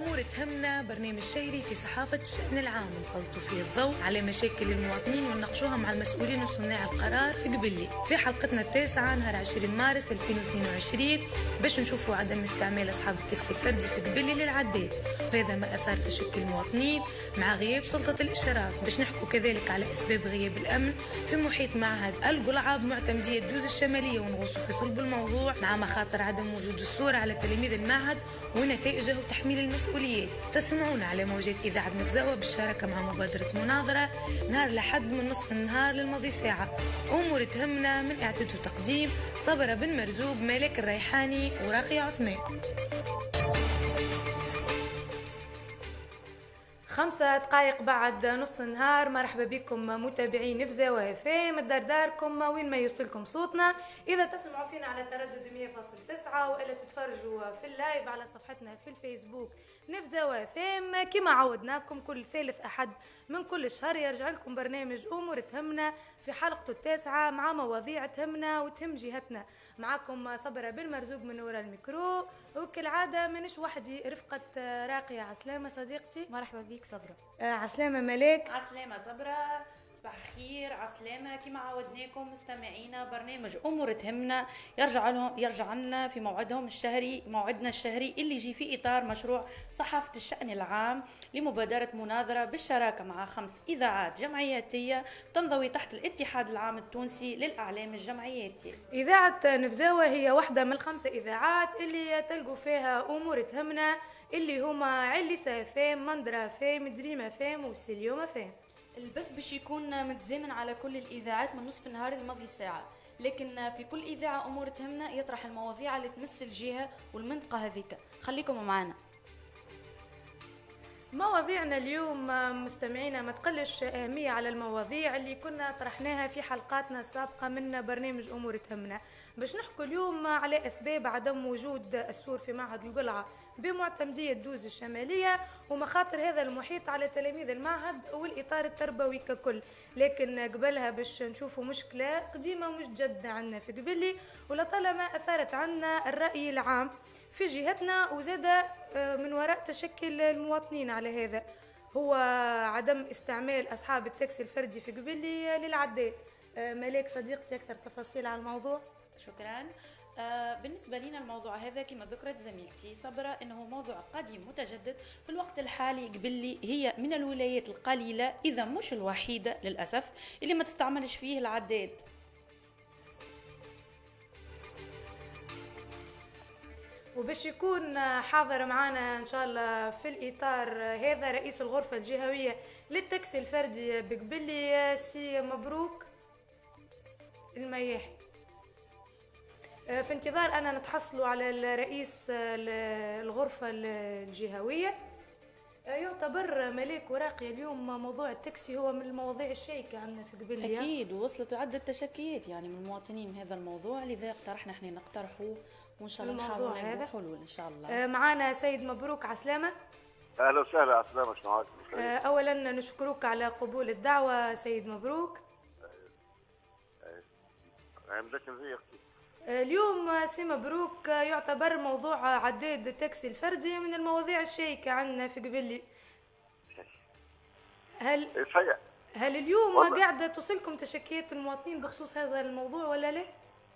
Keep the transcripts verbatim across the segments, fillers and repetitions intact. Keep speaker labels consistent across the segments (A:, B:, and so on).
A: أمور تهمنا برنامج شهري في صحافة الشأن العام نسلطوا فيه الضوء على مشاكل المواطنين ونناقشوها مع المسؤولين وصناع القرار في قبلي. في حلقتنا التاسعة نهار عشرين مارس ألفين واثنين وعشرين باش نشوفوا عدم استعمال أصحاب التاكسي الفردي في قبلي للعداد، وهذا ما أثار تشكي المواطنين مع غياب سلطة الإشراف. باش نحكوا كذلك على أسباب غياب الأمن في محيط معهد القلعة بمعتمدية دوز الشمالية ونغوصوا في صلب الموضوع مع مخاطر عدم وجود الصورة على تلاميذ المعهد ونتائجه وتحميل المسؤوليات. تسمعونا على موجات إذاعة نفزاوة بالشراكة مع مبادرة مناظرة نهار لحد من نصف النهار للماضي ساعة. أمور تهمنا من إعداد وتقديم صبرة بن مرزوق، مالك الريحاني وراقية عثمان. خمسة دقائق بعد نص النهار، مرحبا بكم متابعين نفزاوة اف ام دار داركم وين ما يوصلكم صوتنا. اذا تسمعوا فينا على تردد مية فاصلة تسعة والا تتفرجوا في اللايف على صفحتنا في الفيسبوك نفزاوة اف ام. كما عودناكم كل ثالث احد من كل شهر يرجع لكم برنامج امور تهمنا في حلقته التاسعة مع مواضيع تهمنا وتهم جهتنا. معكم صبرة بن مرزوق من وراء الميكرو، وكالعادة مانيش وحدي، رفقة راقية عسلامة صديقتي.
B: مرحبا بيك صبرة.
A: آه عسلامة ملاك.
C: عسلامة صبرة، صباح خير. عسلامة كما عودناكم مستمعينا، برنامج أمور تهمنا يرجع لهم يرجع لنا في موعدهم الشهري، موعدنا الشهري اللي يجي في إطار مشروع صحافة الشأن العام لمبادرة مناظرة بالشراكة مع خمس إذاعات جمعياتية تنضوي تحت الاتحاد العام التونسي للإعلام الجمعياتي.
A: إذاعة نفزاوة هي واحدة من الخمسة إذاعات اللي تلقوا فيها أمور تهمنا، اللي هما علسة فام، مندرة فام، دريمة فام وسيليومة فام.
B: البث باش يكون متزامن على كل الإذاعات من نصف النهار لماضي ساعة، لكن في كل إذاعة أمور تهمنا يطرح المواضيع اللي تمس الجهة والمنطقة هذيك. خليكم معنا.
A: مواضيعنا اليوم مستمعينا ما تقلش أهمية على المواضيع اللي كنا طرحناها في حلقاتنا السابقة من برنامج أمور تهمنا. باش نحكوا اليوم على أسباب عدم وجود السور في معهد القلعة بمعتمدية دوز الشمالية ومخاطر هذا المحيط على تلاميذ المعهد والإطار التربوي ككل. لكن قبلها باش نشوفوا مشكلة قديمة ومش جدة عنا في قبلي ولطالما أثارت عنا الرأي العام في جهتنا وزاد من وراء تشكل المواطنين على هذا، هو عدم استعمال أصحاب التاكسي الفردي في قبلي للعداد. ملاك صديقتي أكثر تفاصيل على الموضوع.
C: شكرا. آه بالنسبة لنا الموضوع هذا كما ذكرت زميلتي صبرة انه موضوع قديم متجدد في الوقت الحالي. قبلي هي من الولايات القليلة اذا مش الوحيدة للأسف اللي ما تستعملش فيه العداد.
A: وباش يكون حاضر معنا ان شاء الله في الاطار هذا رئيس الغرفة الجهوية للتاكسي الفردي بقبلي سي مبروك المياحي. في انتظار أنا نتحصلوا على الرئيس الغرفة الجهوية. يعتبر ملاك وراقية اليوم موضوع التاكسي هو من المواضيع الشائكة عندنا في قبلية.
C: أكيد، ووصلت عدة تشكيات يعني من المواطنين هذا الموضوع، لذا اقترحنا احنا نقترحه وإن شاء الله نحاول نلقوا حلول إن شاء الله.
A: معنا سيد مبروك عسلامة.
D: أهلا وسهلا. عسلامة، شنو معك؟
A: أولا نشكرك على قبول الدعوة سيد مبروك. اليوم سي مبروك يعتبر موضوع عداد التاكسي الفردي من المواضيع الشائكة عندنا في قبلي. هل هل اليوم والله قاعدة توصلكم تشكيات المواطنين بخصوص هذا الموضوع ولا لا؟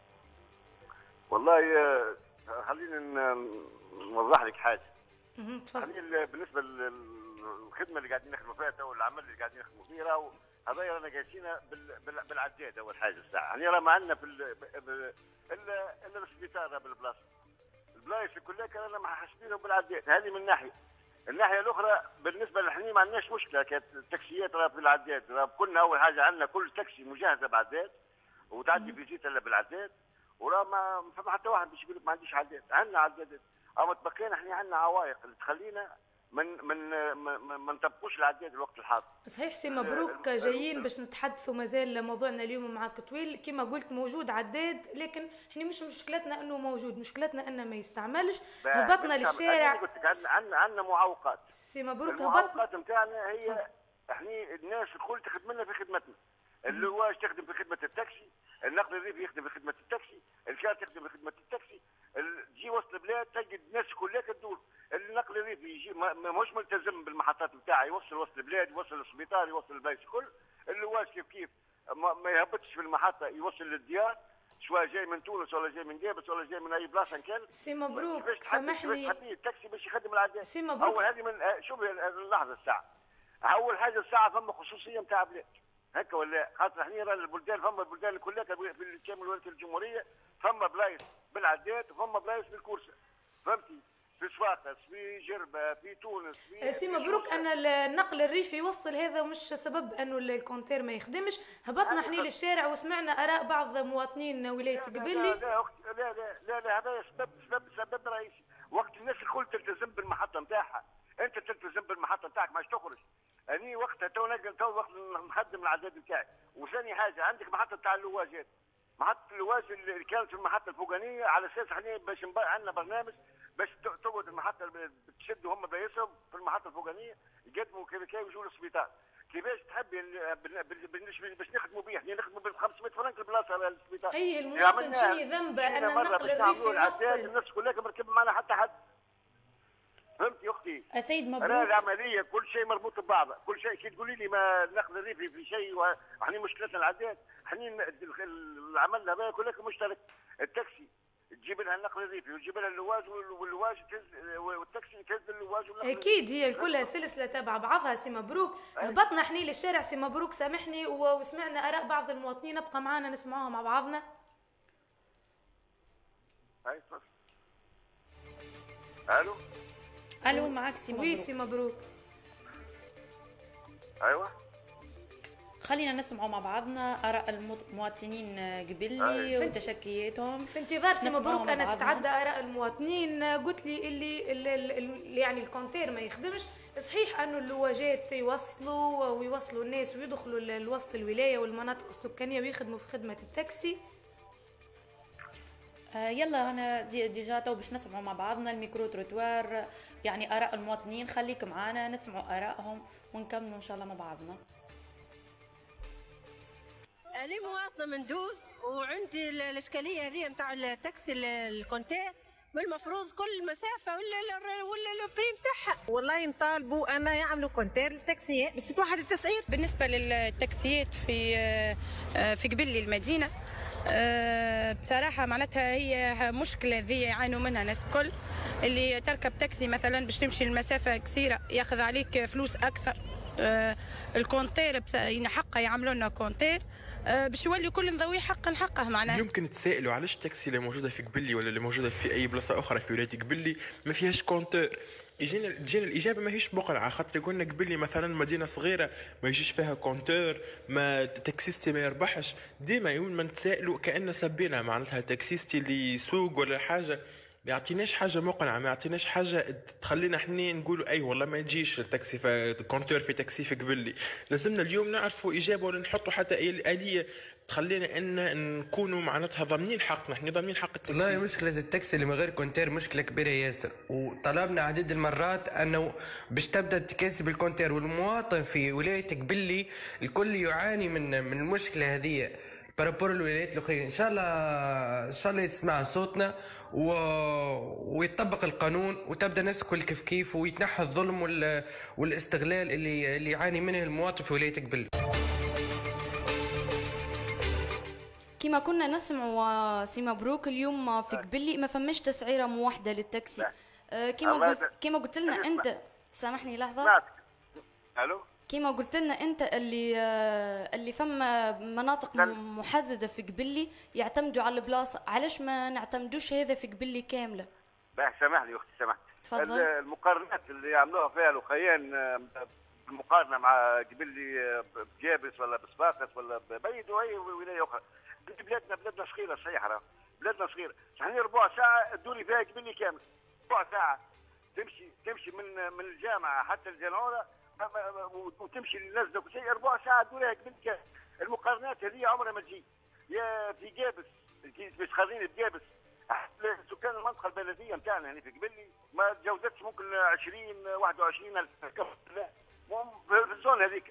D: والله خليني نوضح لك حاجة. خليني بالنسبة للخدمة اللي قاعدين نخدموا فيها او العمل اللي قاعدين نخدموا فيه راهو هذا رانا قايسين بالعداد. اول حاجه الساعه يعني راه ما عندنا في الا الا السبيطار بالبلاصه، البلايص كلها رانا محاسبينهم بالعداد. هذه من ناحيه. الناحيه الاخرى بالنسبه لحنا ما عندناش مشكله، كانت التاكسيات راه بالعداد، راه كنا اول حاجه عندنا كل تاكسي مجهزه بعداد وتعدي في جيت الا بالعداد، وراه ما فما حتى واحد باش يقول لك ما عنديش عداد. عندنا عداد، اما تبقينا احنا عندنا عوائق اللي تخلينا من من ما نطبقوش العداد الوقت الحاضر.
A: صحيح سي مبروك، جايين باش نتحدثوا مازال موضوعنا اليوم معك طويل. كما قلت موجود عداد، لكن احنا مش مشكلتنا انه موجود، مشكلتنا انه ما يستعملش. هبطنا للشارع.
D: قلت لك عندنا عندنا معوقات
A: سي مبروك. هبط
D: المعوقات نتاعنا هي احنا الناس الكل تخدم لنا في خدمتنا. اللواج تخدم في خدمه التاكسي، النقل الريفي يخدم في خدمه التاكسي، الكار تخدم في خدمه التاكسي. تجي وسط البلاد تجد الناس كلها تدور. النقل الريفي يجي مش ملتزم بالمحطات نتاعها، يوصل وسط البلاد، يوصل للسبيطار، يوصل البلايص الكل. اللواج كيف كيف ما يهبطش في المحطه، يوصل للديار، سواء جاي من تونس ولا جاي من جابس ولا جاي من اي بلاصه إن كان.
A: سي مبروك سامحني،
D: التاكسي باش يخدم العداد.
A: سي مبروك
D: اول هذه من شوف اللحظه الساعه، اول حاجه الساعه فما خصوصيه نتاع بلاد هكا ولا خاطر احنا رانا البلدان، فما البلدان كلها في كامل ولايه الجمهوريه فما بلايص بالعداد وفما بلايص بالكورسه، فهمتي؟ في صفاقس، في جربه، في تونس، في
A: سي مبروك ان النقل الريفي يوصل، هذا مش سبب انه الكونتير ما يخدمش. هبطنا احنا للشارع وسمعنا اراء بعض مواطنين ولايه قبلي.
D: لا لا لا لا لا, لا هذا سبب سبب سبب رئيسي. وقت الناس الكل تلتزم بالمحطه نتاعها، انت تلتزم بالمحطه نتاعك ماش تخرج. اني وقتها تو نقل تو وقت نخدم العداد نتاعي. وثاني حاجه عندك محطه تاع اللواجات، محطه اللواج اللي كانت في المحطه الفوقانيه، على اساس احنا باش عندنا برنامج باش تقعد المحطه تشدوا هم بيسهم في المحطه الفوقانيه يقدموا كيف كيف يجوا للسبيطار. كيفاش تحب باش نخدموا به؟ احنا نخدموا ب خمسمائة فرنك البلاصه على السبيطار.
A: اي المواطن شنو ذنبه ان النقل الريفي يوصل؟
D: الناس كلها مركب معنا حتى حد. فهمت يا اختي؟
C: السيد مبروك.
D: انا العمليه كل شيء مربوط ببعضه، كل شيء كي تقولي لي ما النقل الريفي في شيء واحنا مشكلتنا العداد، احنا العمل هذا كله مشترك. التاكسي تجيب لها النقل الريفي وتجيب لها اللواج، واللواج تهز والتاكسي تهز اللواج والنقل.
A: اكيد هي كلها سلسله تابعه بعضها. سي مبروك هبطنا احنا للشارع. سي مبروك سامحني، وسمعنا اراء بعض المواطنين، ابقى معانا نسمعوها مع بعضنا.
D: هاي تفضل. الو
C: الو معك سي مبروك.
A: وي سي مبروك.
D: ايوه
C: خلينا نسمعوا مع بعضنا اراء المواطنين قبلي وتشكياتهم.
A: في انتظار سي مبروك انا تتعدى اراء المواطنين. قلت لي اللي, اللي, اللي يعني الكونتير ما يخدمش. صحيح انه اللواجات يوصلوا ويوصلوا الناس ويدخلوا لوسط الولايه والمناطق السكانيه ويخدموا في خدمه التاكسي.
C: آه يلا انا دي ديجا تو باش نسمعوا مع بعضنا الميكرو تروتوار، يعني اراء المواطنين. خليك معانا نسمعوا ارائهم ونكملوا ان شاء الله مع بعضنا.
E: أنا مواطنة من دوز وعندي الإشكالية هذه نتاع التاكسي الكونتير، المفروض كل مسافة ولا ولا البريم تاعها.
F: والله نطالبوا أن يعملوا كونتير للتاكسيات باش توحد التسعير.
G: بالنسبة للتاكسيات في في قبلي المدينة بصراحة معناتها هي مشكلة ذي يعانوا منها الناس الكل. اللي تركب تاكسي مثلا باش تمشي المسافة قصيرة ياخذ عليك فلوس أكثر. الكونتير يعني حقه يعملوا لنا كونتير باش يولي كل نضوي حقا حقه. معناها
H: يمكن تسائلوا علاش التاكسي اللي موجوده في قبلي ولا اللي موجوده في اي بلاصه اخرى في ولايه قبلي ما فيهاش كونتور. يجينا تجينا الاجابه ماهيش بقرعه، خاطر قلنا قبلي مثلا مدينه صغيره ما يجيش فيها كونتور، ما تاكسيستي ما يربحش. ديما يوم ما نتسائلوا كأن سبينا معناتها تاكسيستي اللي يسوق ولا حاجه ما يعطيناش حاجه مقنعه، ما يعطيناش حاجه تخلينا احنا نقولوا اي والله ما يجيش التاكسي في كونتور في تاكسي في قبلي. لازمنا اليوم نعرفوا اجابه ولا نحطوا حتى اي اليه تخلينا ان نكونوا معناتها ضامنين حقنا، احنا ضامنين حق التاكسي.
I: والله مشكله التاكسي اللي من غير كونتير مشكله كبيره ياسر، وطلبنا عديد المرات انه باش تبدا التكاسي بالكونتير، والمواطن في ولايه قبلي الكل يعاني من من المشكله هذه بارابور الولايات الاخرى. ان شاء الله ان شاء الله يتسمع صوتنا و... ويطبق القانون وتبدا الناس كل كيف كيف ويتنحى الظلم وال... والاستغلال اللي اللي يعاني منه المواطن في ولايه قبلي.
B: كما كنا نسمعوا سي مبروك اليوم في قبلي ما فماش تسعيره موحده للتاكسي. كما قلت كما قلت لنا انت، سامحني لحظه.
D: الو
B: كما قلت لنا انت اللي اللي فما مناطق محدده في قبلي يعتمدوا على البلاصه، علاش ما نعتمدوش هذا في قبلي كامله؟
D: باه سامحني اختي سامحني.
B: تفضل.
D: المقارنات اللي يعملوها فيها الاخيان بالمقارنه مع قبلي بجابس ولا بصفاقس ولا ببيد واي ولايه اخرى. بلادنا بلادنا صغيره صحيح، راه بلادنا صغيره، يعني ربع ساعه تدوري فيها قبلي كامل، ربع ساعه تمشي تمشي من من الجامعه حتى الجنوره وتمشي للناس كل شيء ربع ساعه تدوريها قبل كامل. المقارنات هذه عمرها ما تجي. يا في جابس باش خليني بجابس سكان المنطقه البلديه نتاعنا هنا في قبلي ما تجاوزتش ممكن عشرين واحد وعشرين الف. لا في الزون هذيك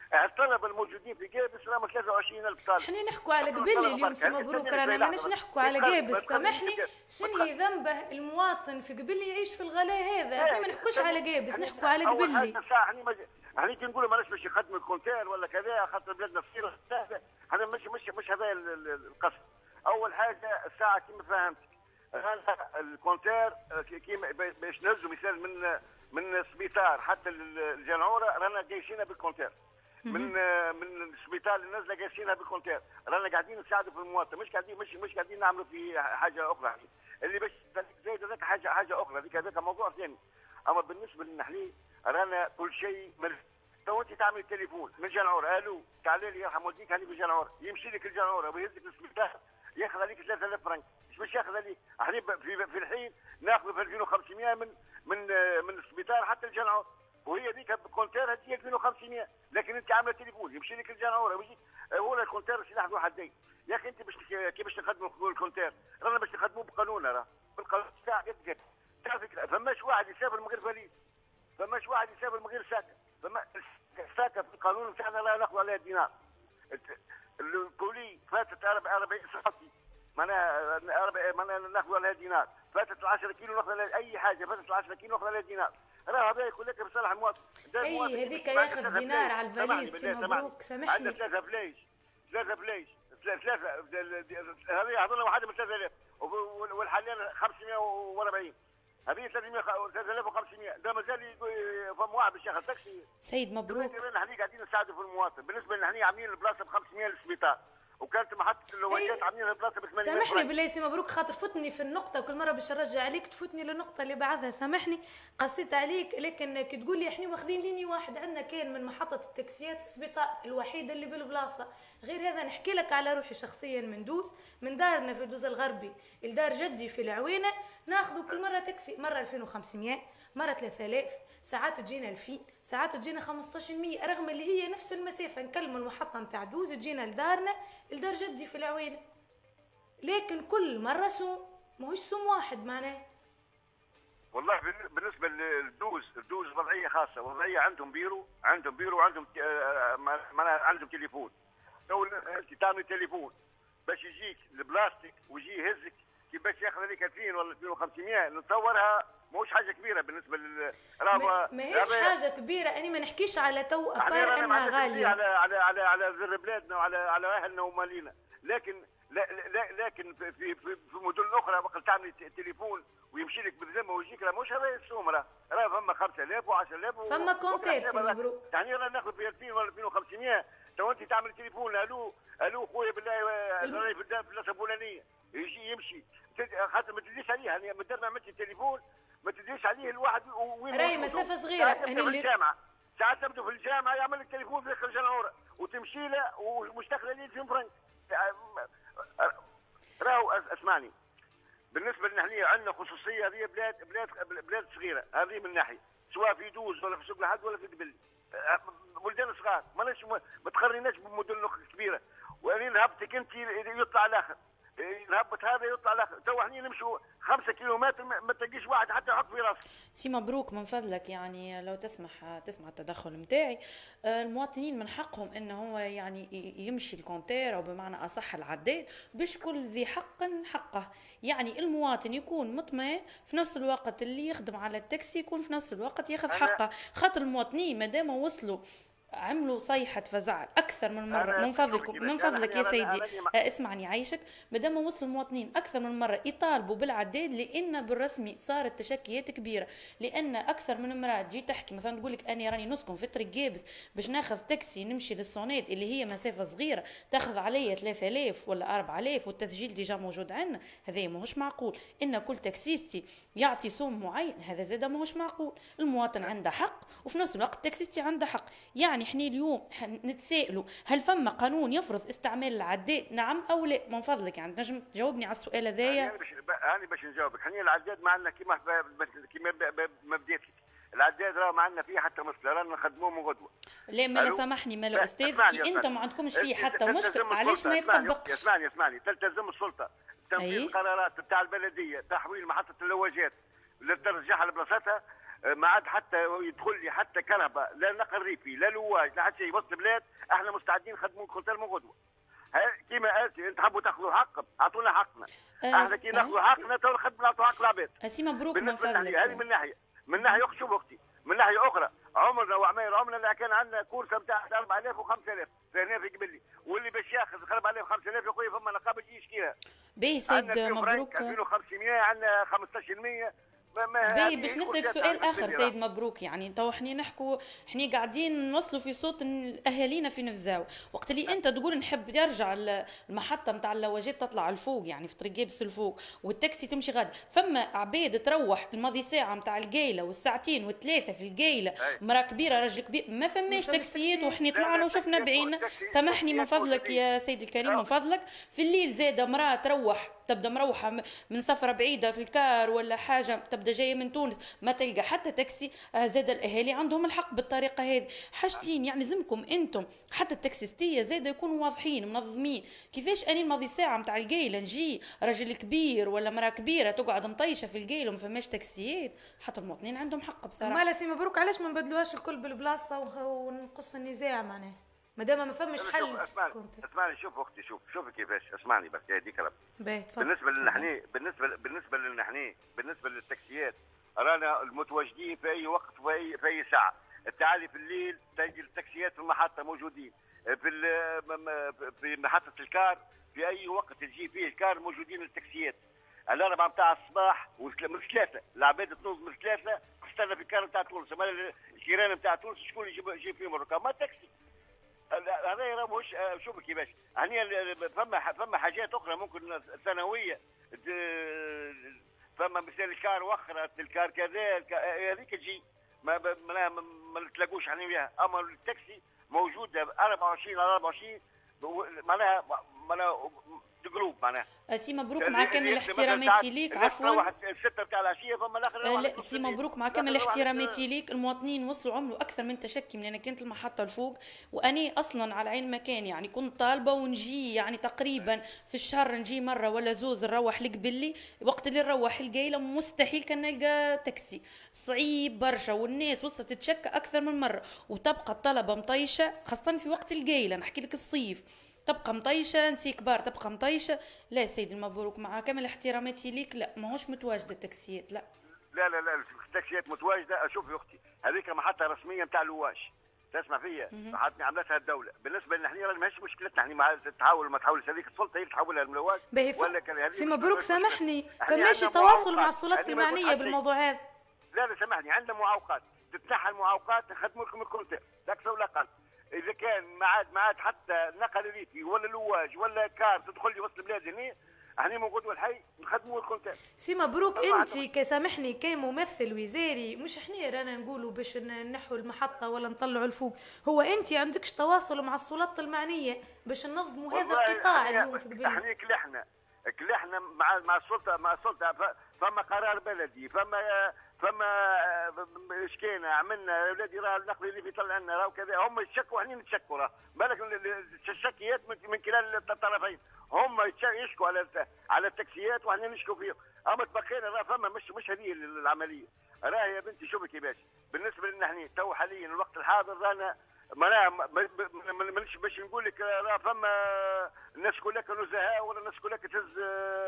D: الطلبه الموجودين في جابس راهم ثلاثة وعشرين ألف طالب.
A: احنا نحكوا على قبلي اليوم سي مبروك، رانا ماناش نحكوا على جابس. سامحني، شنو ذنبه المواطن في قبلي يعيش في الغلاء هذا؟ احنا ما نحكوش على جابس، نحكوا على قبلي.
D: احنا كي نقولوا ماناش باش يخدموا الكونتير ولا كذا خاطر بلادنا صغيره، هذا مش مش مش هذا القصد. اول حاجه الساعه كما فهمت الكونتير كيما باش نهزوا مثال من من السبيطار حتى الجنعوره رانا جايشينها بالكونتير، من من السبيطار للنزله جايشينها بالكونتير، رانا قاعدين نساعدوا في المواطن، مش قاعدين مش مش قاعدين نعملوا في حاجه اخرى اللي باش زايد هذاك حاجه حاجه اخرى، هذيك هذاك موضوع ثاني. اما بالنسبه لنا احنا رانا كل شيء من تو انت تعمل التليفون من جنعوره، الو تعالى لي يرحم والديك هذيك بالجنعوره، يمشي لك الجنعوره ويهزك للسبيطار ياخذ عليك ثلاثة آلاف فرنك، مش باش ياخذ عليك. احنا في في الحين ناخذ في ألفين وخمسمائة من من من السبيطار حتى الجنعوره، وهي ذيك بالكونتير هذه ألفين وخمسمائة، لكن انت عامله تليفون يمشي لك الجنعوره ويجيك هو الكونتير سلاح ذو حدين. يا اخي انت باش كيفاش نخدموا الكونتير؟ رانا باش نخدموه بقانون، راه بالقانون تاع قد قد تعرف فماش واحد يسافر من غير فليس، فماش واحد يسافر من غير ساكه، فما الساكه في القانون تاعنا لا ناخذ عليها دينار. الكولي فاتت أربعين سنتي معناها معناها ناخذ عليها دينار، فاتت عشرة كيلو ناخذ عليها اي حاجه، فاتت عشرة كيلو ناخذ عليها دينار. راه هذا يقول لك بصالح المواطن.
A: اي هذيك ياخذ دينار على الفاليز. سي مبروك سامحني.
D: عندنا ثلاثه فلايش ثلاثه فلايش ثلاثه هذه يعطونا واحد من ثلاثة آلاف والحاليا خمسمائة وأربعين، هذه ثلاثة آلاف وخمسمائة، ده مازال فم واحد باش ياخذ تاكسي.
A: سيد مبروك.
D: احنا قاعدين نساعدوا في المواطن، بالنسبه لنا احنا عاملين البلاصه ب خمسمائة للسبيطار، وكانت محطه اللواجات عاملين البلاصه ب ثمانمائة.
A: سامحني بالله سي مبروك خاطر فتني في النقطه، وكل مره باش نرجع عليك تفوتني للنقطه اللي بعدها. سامحني قصيت عليك، لكن كي تقول لي احنا واخذين ليني واحد عندنا كان من محطه التاكسيات للسبيطار الوحيده اللي بالبلاصه. غير هذا نحكي لك على روحي شخصيا من دوز، من دارنا في دوز الغربي لدار جدي في العوينه ناخذوا كل مره تاكسي، مره ألفين وخمسمائة، مره ثلاثة آلاف، ساعات تجينا ألفين، ساعات تجينا خمسطاش مية، رغم اللي هي نفس المسافه نكلموا المحطه نتاع دوز تجينا لدارنا لدار جدي في العوينه، لكن كل مره سوم ماهوش سوم واحد معناه.
D: والله بالنسبه للدوز، الدوز وضعيه خاصه، وضعيه عندهم بيرو، عندهم بيرو وعندهم معناها عندهم تليفون. تو انت تعمل تليفون باش يجيك البلاستيك ويجي يهزك كيفاش ياخذ عليك ألفين ولا ألفين وخمسمائة، نتصورها ماهوش حاجه كبيره بالنسبه لل
A: ماهيش حاجه كبيره. انا ما نحكيش على تو ابار انها غاليه
D: على على على على زر بلادنا وعلى على اهلنا ومالينا، لكن لا لا لكن في في في مدن اخرى وقت تعمل تليفون ويمشي لك بالذمه ويجيك، راه مش هذا السوم، راه راه فما خمسة آلاف وعشرة آلاف
A: فما كونتير سي مبروك.
D: يعني رانا ناخذ في ألفين ولا ألفين وخمسمائة، تو انت تعمل تليفون الو الو خويا بالله راني في البلاصه الفلانيه، يجي يمشي خاطر ما تديش عليه، يعني ما دام عملتي تليفون ما تديش عليه الواحد وين
A: راهي مسافه صغيره.
D: انا اللي في الجامعه ساعات تبدو في الجامعه يعمل لك تليفون في الجنعوره وتمشي له ومش تاخذ عليه ألفين فرنك. راهو اسمعني، بالنسبه لنا احنا عندنا خصوصيه، هذه بلاد بلاد بلاد صغيره، هذه من ناحيه سواء في دوز ولا في سوق لحد ولا في قبلي، بلدان صغار ماناش ما تقارناش بمدن كبيره، وأنا نهبطك انت يطلع الاخر، نهبط هذا يطلع الاخر، تو احنا نمشوا خمسة كيلومتر ما تلقيش واحد حتى يحط في راسه.
C: سي مبروك من فضلك يعني لو تسمح تسمع التدخل نتاعي، المواطنين من حقهم انه هو يعني يمشي الكونتير او بمعنى اصح العداد باش كل ذي حق حقه، يعني المواطن يكون مطمئن في نفس الوقت اللي يخدم على التاكسي يكون في نفس الوقت ياخذ حقه، خاطر المواطنين مادام وصلوا عملوا صيحة فزع أكثر من مرة. من فضلكم من فضلك يا سيدي اسمعني عايشك، مادام وصلوا المواطنين أكثر من مرة يطالبوا بالعداد، لأن بالرسمي صارت تشكيات كبيرة، لأن أكثر من امرأة تجي تحكي مثلا تقول لك أنا راني نسكن في طريق جابس باش ناخذ تاكسي نمشي للصونات اللي هي مسافة صغيرة تاخذ عليا ثلاثة آلاف ولا أربعة آلاف والتسجيل ديجا موجود عندنا، هذا ماهوش معقول. إن كل تاكسيستي يعطي سوم معين، هذا زاد ماهوش معقول. المواطن عنده حق وفي نفس الوقت التاكسيستي عنده حق. يعني احنا اليوم نتسائلوا هل فما قانون يفرض استعمال العداد نعم او لا؟ من فضلك يعني تنجم تجاوبني على السؤال هذايا.
D: انا باش انا باش نجاوبك. احنا العداد ما عندنا كيما كيما ما بديت العداد راه ما عندنا فيه حتى مشكله، رانا نخدموه من غدوه.
A: لا ما سامحني ما استاذ كي انت ما عندكمش فيه حتى مشكل، علاش ما يطبقش؟
D: اسمعني اسمعني تلتزم السلطه تنفيذ القرارات بتاع البلديه تحويل محطه اللواجات لترجعها لبلاصتها، ما عاد حتى يدخل لي حتى كهرباء، لا نقل ريفي لا لواج لا حتى شيء. وسط البلاد احنا مستعدين نخدموا كونتير من غدوه. كيما قلت انت حبوا تاخذوا حق اعطونا حقنا.
C: آه
D: احنا كي ناخذوا حقنا تو نخدموا نعطوا حق العباد.
C: اسي مبروك من فضلك.
D: هذه من ناحيه، من ناحيه اخت شوف اختي، من ناحيه اخرى عمرنا وعماير عمرنا اللي كان عندنا كورسه نتاع أربعة آلاف و5000 في هنا في قبلي، واللي باش ياخذ أربعة آلاف و5000 يا خويا فما نقابه تجي يشكيها.
C: باهي سيد مبروك.
D: ألفين وخمسمائة عندنا خمسطاش بالمئة.
C: باهي باش نسألك سؤال اخر سيد مبروك، يعني تو احنا نحكوا احنا قاعدين نوصلوا في صوت اهالينا في نفزاو، وقت اللي انت تقول نحب يرجع المحطه نتاع اللواجات تطلع الفوق يعني في طريق يابس الفوق والتاكسي تمشي غادي، فما عباد تروح الماضي ساعه نتاع القايله والساعتين والثلاثه في القايله، مراه كبيره راجل كبير، ما فماش تاكسيات وحنا طلعنا وشفنا بعيننا. سامحني من فضلك يا سيدي الكريم من فضلك، في الليل زاده مراه تروح تبدا مروحه من سفره بعيده في الكار ولا حاجه تبدا جايه من تونس ما تلقى حتى تاكسي. آه زاد الاهالي عندهم الحق بالطريقه هذه. حاجتين يعني لازمكم انتم حتى التاكسيستيه زاد يكونوا واضحين منظمين. كيفاش اني الماضي ساعه نتاع القايله نجي راجل كبير ولا مراه كبيره تقعد مطيشه في القايله وما فماش تاكسيات؟ حتى المواطنين عندهم حق بصراحه.
A: مالا سي مبروك علاش ما نبدلوهاش الكل بالبلاصه ونقص النزاع معناه ما دام ما فماش حل.
D: اسمعني اسمعني شوف اختي شوف شوف كيفاش اسمعني بس هذيك رب. بالنسبه لنا احنا بالنسبه بالنسبه لنا احنا بالنسبه للتاكسيات رانا المتواجدين في اي وقت في اي في اي ساعه. التعالي في الليل تجي التاكسيات في المحطه موجودين، في في محطه الكار في اي وقت تجي فيه الكار موجودين التاكسيات. الاربعه نتاع الصباح من ثلاثه العباد تنوض من ثلاثه تستنى في الكار نتاع تونس، الكيران نتاع تونس شكون يجيب يجيب فيهم الركاب؟ ما تاكسي. هذا راه مش شوف كيفاش هني فما فما حاجات اخرى ممكن ثانويه، فما مثال الكار وخرت الكار كذا هذيك تجي ما ما, ما نتلاقوش احنا وياها. اما التاكسي موجوده أربعة وعشرين على أربعة وعشرين معناها معناها تقلوب معناها.
C: سي مبروك مع كامل احتراماتي ليك عفوا
D: ستة تاع العشيه فما الاخر.
C: لا سي مبروك مع كامل احتراماتي ليك، المواطنين وصلوا عملوا اكثر من تشكي من انا كانت المحطه الفوق، واني اصلا على عين مكان يعني كنت طالبه ونجي يعني تقريبا في الشهر نجي مره ولا زوز نروح لقبلي، وقت اللي نروح القايله مستحيل كان نلقى تاكسي، صعيب برشا والناس وصلت تتشكى اكثر من مره، وتبقى الطلبه مطيشه خاصه في وقت القايله نحكي لك الصيف تبقى مطيشه نسي كبار تبقى مطيشه. لا سيدي المبروك مع كامل احتراماتي ليك لا ماهوش متواجده التاكسيات. لا
D: لا لا لا التاكسيات متواجده. شوفي اختي هذيك محطه رسميه نتاع لواش تسمع فيا محطه عملتها الدوله. بالنسبه لنا احنا ماهيش مشكلتنا احنا مع تحاول ما تحاولش هذيك السلطه هي تحولها للواش
A: ولا كان سي مبروك سامحني فماشي تواصل مع السلطات المعنيه بالموضوع هذا.
D: لا لا سامحني عندنا معوقات تتنحى المعوقات نخدموا لكم الكونتير اكثر ولا اقل. اذا كان ما عاد ما عاد حتى نقل ريفي ولا لواج ولا كار تدخل لي وسط البلاد هنا احنا موجود والحي نخدموا الكونتير.
A: سي مبروك انت كسامحني كممثل وزاري مش احنا رانا نقولوا باش نحو المحطه ولا نطلعوا الفوق، هو انت عندكش تواصل مع السلطات المعنيه باش ننظموا هذا القطاع اليوم في قبل؟
D: احنا كلحنا كلحنا مع مع السلطه مع السلطه فما قرار بلدي فما فما اشكينا عملنا اولادي راه النقل اللي بيطلع لنا راه كذا هم يتشكوا احنا نتشكوا راه بالك الشكيات من كلا الطرفين هم يشكوا على على التاكسيات واحنا نشكوا فيهم. اما تبقينا راه فما مش مش هذه العمليه. راه يا بنتي شوفي كيفاش بالنسبه لنا احنا تو حاليا الوقت الحاضر رانا معناها مانيش باش نقول لك راه فما الناس كلها نزهاء ولا الناس كلها تهز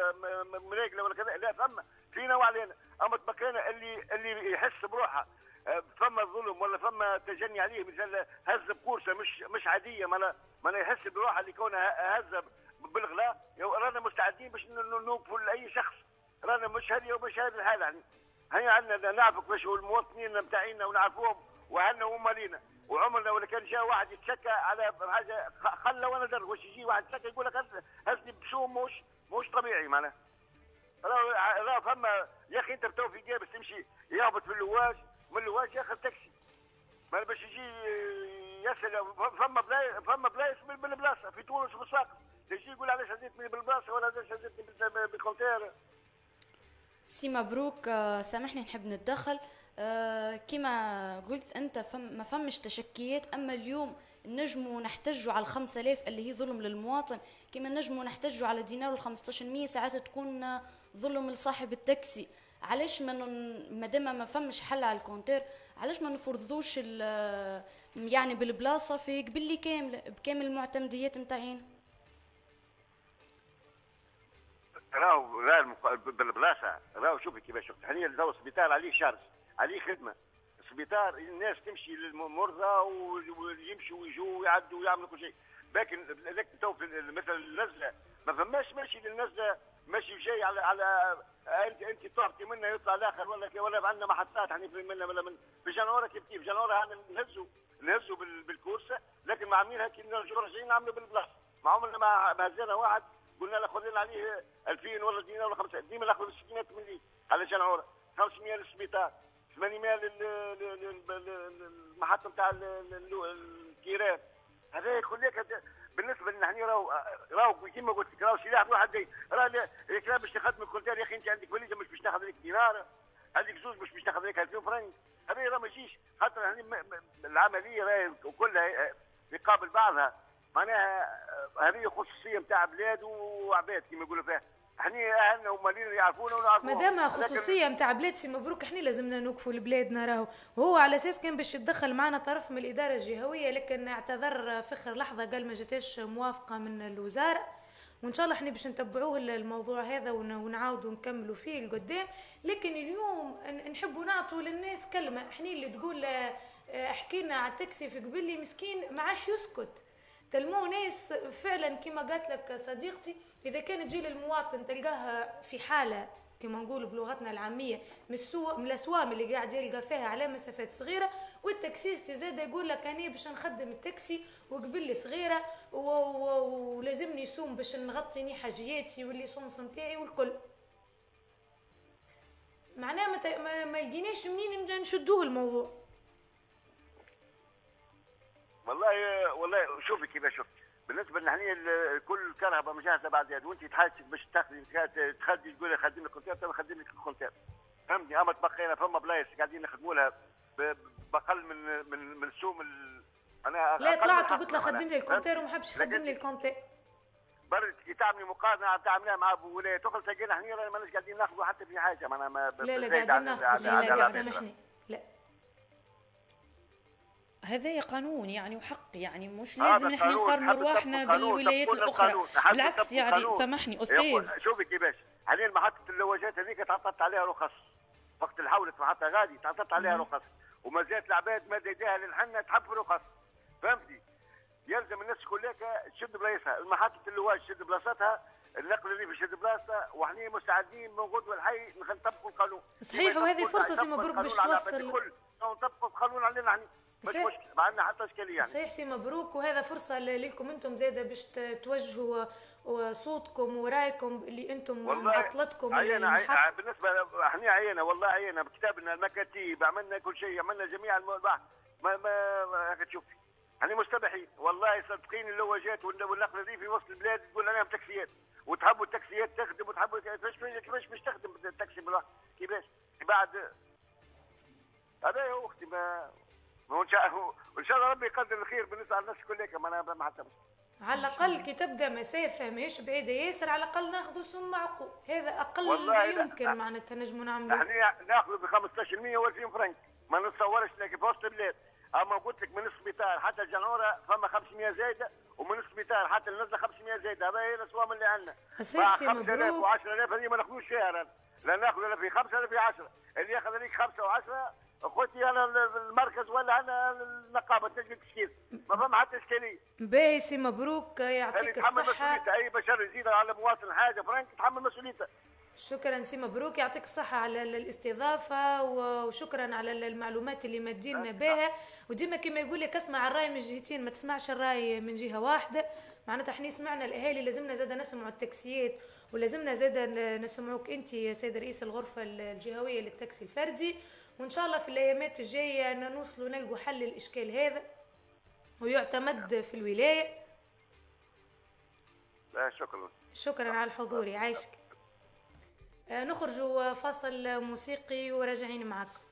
D: مراقله ولا كذا، لا فما فينا وعلينا. اما تبقينا اللي اللي يحس بروحه فما ظلم ولا فما تجني عليه مثل هز بكورسه مش مش عاديه ما ما يحس بروحه اللي كونها هز بالغلاء رانا مستعدين باش نوقفوا لاي شخص. رانا مش هذه ومش هذه الحاله يعني هي عندنا نعرفوا كيفاش المواطنين نتاعينا ونعرفوهم وعندنا هما لينا. وعمرنا ولا كان جاء واحد يتشكى على حاجه خلى وانا در واش يجي واحد يتشكى يقول لك هزني بشوم مش مش طبيعي معناه. راه راه فما يا اخي انت بتو في جابس تمشي يهبط في اللواج من اللواج ياخذ تاكسي ما باش يجي يسال فما بلايص فما بلايص بالبلاصه في تونس وفي الساقط يجي يقول علاش هزيتني بالبلاصه ولا علاش هزيتني بالكونتير.
B: سي مبروك سامحني نحب نتدخل. أه كما قلت انت فم ما فمش تشكيات، اما اليوم نجموا نحتجوا على الخمسة آلاف اللي هي ظلم للمواطن، كما نجموا نحتجوا على دينار والخمسطاش بالمية ساعات تكون ظلم لصاحب التاكسي. علاش ما ن- مادام ما فمش حل على الكونتير، علاش ما نفرضوش ال- يعني بالبلاصه في قبلي كامله بكامل المعتمديات نتاعين.
D: راهو راه المق- بالبلاصه راهو شوفي كيفاش حنيا راهو السبيطار عليه شارج عليه خدمه. السبيطار الناس تمشي للمرضى ويمشوا ويجوا ويعدوا ويعملوا كل شيء. لكن لكن تو مثلا النزله ما فماش ماشي للنزله ماشي جاي على على انت انت تعطي منها يطلع الاخر ولا ولا عندنا محطات يعني في منها ولا من في جنوره كيف كيف جنوره هذا نهزوا نهزوا بالكورسه. لكن ما عاملينها كي نرجعوا راجعين نعملوا بالبلاصه. ما عمرنا ما هزينا واحد قلنا له خذ لنا عليه ألفين ولا دينار ولا خمسة ديما ناخذ بالستينات مليون على جنعوره خمسمية للسبيطار ثمانمية للمحطه نتاع الكيران. هذا كلك بالنسبه لنا احنا راهو راهو كيما قلت لك راهو سلاح واحد راه راه باش تخدم الكونتير يا اخي انت عندك وليده مش باش تاخذ لك دينار عندك زوج مش باش تاخذ لك ألفين فرنك. هذا راه ما يجيش خاطر العمليه راهي كلها يقابل بعضها معناها هذه خصوصيه نتاع بلاد وعباد كما يقولوا فيها. احنا اهلنا ومالين يعرفونا ونعرفونا.
A: مادام خصوصيه نتاع بلاد سي مبروك احنا لازمنا نوقفوا لبلادنا راهو. وهو على اساس كان باش يتدخل معنا طرف من الاداره الجهويه لكن اعتذر في اخر لحظه قال ما جاتش موافقه من الوزاره. وان شاء الله احنا باش نتبعوه الموضوع هذا ونعاودوا نكملوا فيه لقدام. لكن اليوم نحبوا نعطوا للناس كلمه. احنا اللي تقول حكينا على التاكسي في قبلي مسكين ما عادش يسكت. تلمو ناس فعلا كما قالت لك صديقتي اذا كان تجي للمواطن تلقاها في حاله كما نقول بلغتنا العاميه من السوق من الاسوام اللي قاعد يلقى فيها على مسافات صغيره. والتاكسيست زاد يقول لك انا باش نخدم التاكسي وقبل صغيره ولازمني يسوم باش نغطيني حاجياتي والليسونس نتاعي والكل. معناه ما, ما لقيناش منين نشدوه الموضوع.
D: والله والله شوفي كيفاش شفت بالنسبه لنا احنا كل الكهرباء مجهزه بعد يد وانت تحاجتك باش تاخذي تخدي تقولي خدم لك كونتير تو خدم لك الكونتير فهمتني. اما تبقينا فما بلايص قاعدين نخدموا لها باقل من من من سوم ال...
A: انا لا طلعت وقلت له خدم لي الكونتير وما حبش يخدم لي الكونتير.
D: برد كي تعملي مقارنه تعمليها مع ولايات اخرى تلقينا احنا ماناش قاعدين ناخذوا حتى في حاجه معناها ما
A: لا لا قاعدين ناخذوا. لا سامحني لا
C: هذا قانون يعني وحق يعني مش لازم نحن نقارنوا رواحنا بالولايات الاخرى. بالعكس يعني سامحني استاذ
D: شوفي كيفاش حاليا محطه اللواجات هذيك تعطت عليها رخص وقت الحولة محطه غادي تعطت عليها رخص وما زالت العباد مد يديها للحنه تحب في رخص فهمتي. يلزم الناس كلها تشد بلايصها محطه اللواج تشد بلاصتها النقل اللي يشد بلاصته وحنا مستعدين من غدوه الحي نطبقوا القانون.
A: صحيح وهذه فرصه سي مبروك باش توصل
D: نطبقوا القانون علينا احنا مش مشكله ما عندنا حتى اشكاليه يعني.
A: صحيح سي مبروك وهذا فرصه لكم انتم زاده باش توجهوا صوتكم ورايكم اللي انتم عطلتكم
D: عينا بالنسبه احنا عينا والله عينا بكتابنا المكاتيب عملنا كل شيء عملنا جميع البحث ما ما هكا تشوفي احنا مستبحين والله صدقيني اللواجات والنقل الريفي في وسط البلاد تقول انا تاكسيات وتحبوا التاكسيات تخدم وتحبوا كيفاش كيفاش باش تخدم التاكسي بالوقت كيفاش بعد هذا يا اختي ما وان شاء وان شاء الله ربي يقدر الخير بالنسبه للناس كلها ما انا ما حتى
A: على الاقل كي تبدا مسافه ماهيش بعيده ياسر على الاقل ناخذوا سم معقول هذا اقل ما يمكن معناتها نجموا نعملوا.
D: احنا ناخذوا ب خمسطاش بالمئة و2000 فرنك ما نتصورش لك في وسط البلاد. اما قلت لك من السبيطار حتى الجنوره فما خمسمئة زايده ومن السبيطار حتى النزله خمسمئة زايده هذا هي الاسوام اللي عندنا. خمسة آلاف وعشرة آلاف هذه ما ناخذوش فيها لا ناخذ لا في خمسه ولا في عشرة اللي ياخذ هذيك خمسه وعشرة اخوتي انا المركز ولا انا النقابه تجي تشكيل ما فما حتى اشكاليه.
A: باهي سي مبروك يعطيك الصحه.
D: اي بشر يزيد على مواطن حاجه فرنك يتحمل مسؤوليته.
A: شكرا سي مبروك يعطيك الصحة على الاستضافة وشكرا على المعلومات اللي مدينا بها. وديما كما يقول لك اسمع الراي من جهتين ما تسمعش الراي من جهة واحدة. معناتها احنا سمعنا الاهالي لازمنا زاده نسمعوا التاكسيات ولازمنا زاده نسمعوك انت يا سيد رئيس الغرفة الجهوية للتاكسي الفردي. وان شاء الله في الايامات الجاية نوصلوا نلقوا حل للاشكال هذا ويعتمد في الولاية.
D: لا شكرا.
A: شكرا على الحضور يعيشك. نخرج فاصل موسيقي وراجعين معكم.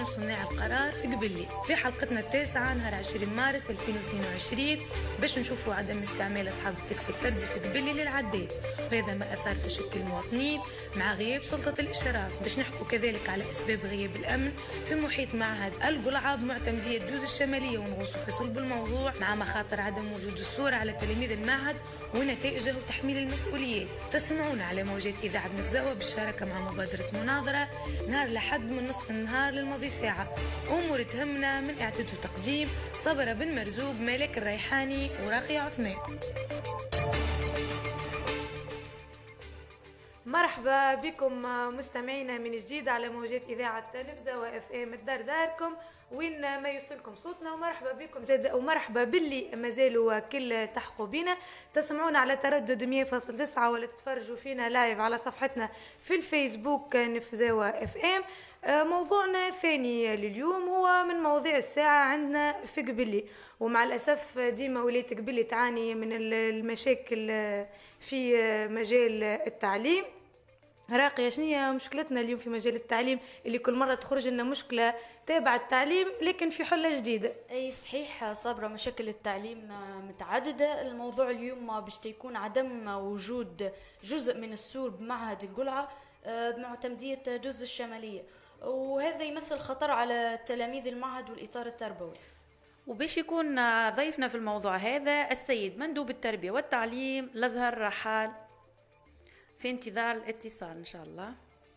A: وصناع القرار في قبلي. في حلقتنا التاسعة نهار عشرين مارس ألفين واثنين وعشرين باش نشوفوا عدم استعمال أصحاب التاكسي الفردي في قبلي للعداد، وهذا ما أثار تشكي المواطنين مع غياب سلطة الإشراف. باش نحكوا كذلك على أسباب غياب الأمن في محيط معهد القلعة بمعتمدية دوز الشمالية، ونغوصوا في صلب الموضوع مع مخاطر عدم وجود الصورة على تلاميذ المعهد ونتائجه وتحميل المسؤوليات. تسمعونا على موجات إذاعة نفزاوة بالشراكة مع مبادرة مناظرة نهار لحد من نصف النهار للماضي ساعة. أمور تهمنا من إعداد وتقديم صبرة بن مرزوق، مالك الريحاني، وراقية عثمان. مرحبا بكم مستمعينا من جديد على موجات إذاعة نفزاوة اف ام الدار داركم وين ما يوصلكم صوتنا، ومرحبا بكم زاد ومرحبا باللي مازالوا كل تحقوا بينا. تسمعونا على تردد مية فاصلة تسعة ولا تتفرجوا فينا لايف على صفحتنا في الفيسبوك نفزاوة اف ام. موضوعنا الثاني لليوم هو من مواضيع الساعة عندنا في قبلي، ومع الأسف ديما ولاية قبلي تعاني من المشاكل في مجال التعليم. راقية شنو هي مشكلتنا اليوم في مجال التعليم اللي كل مرة تخرج لنا مشكلة تابعة التعليم لكن في حلة جديدة؟
B: اي صحيح صابرة، مشاكل التعليم متعددة. الموضوع اليوم باش يكون عدم وجود جزء من السور بمعهد القلعة بمعتمدية دوز الشمالية، وهذا يمثل خطر على تلاميذ المعهد والإطار التربوي.
C: وباش يكون ضيفنا في الموضوع هذا السيد مندوب التربية والتعليم الأزهر رحال، في انتظار الاتصال إن شاء الله.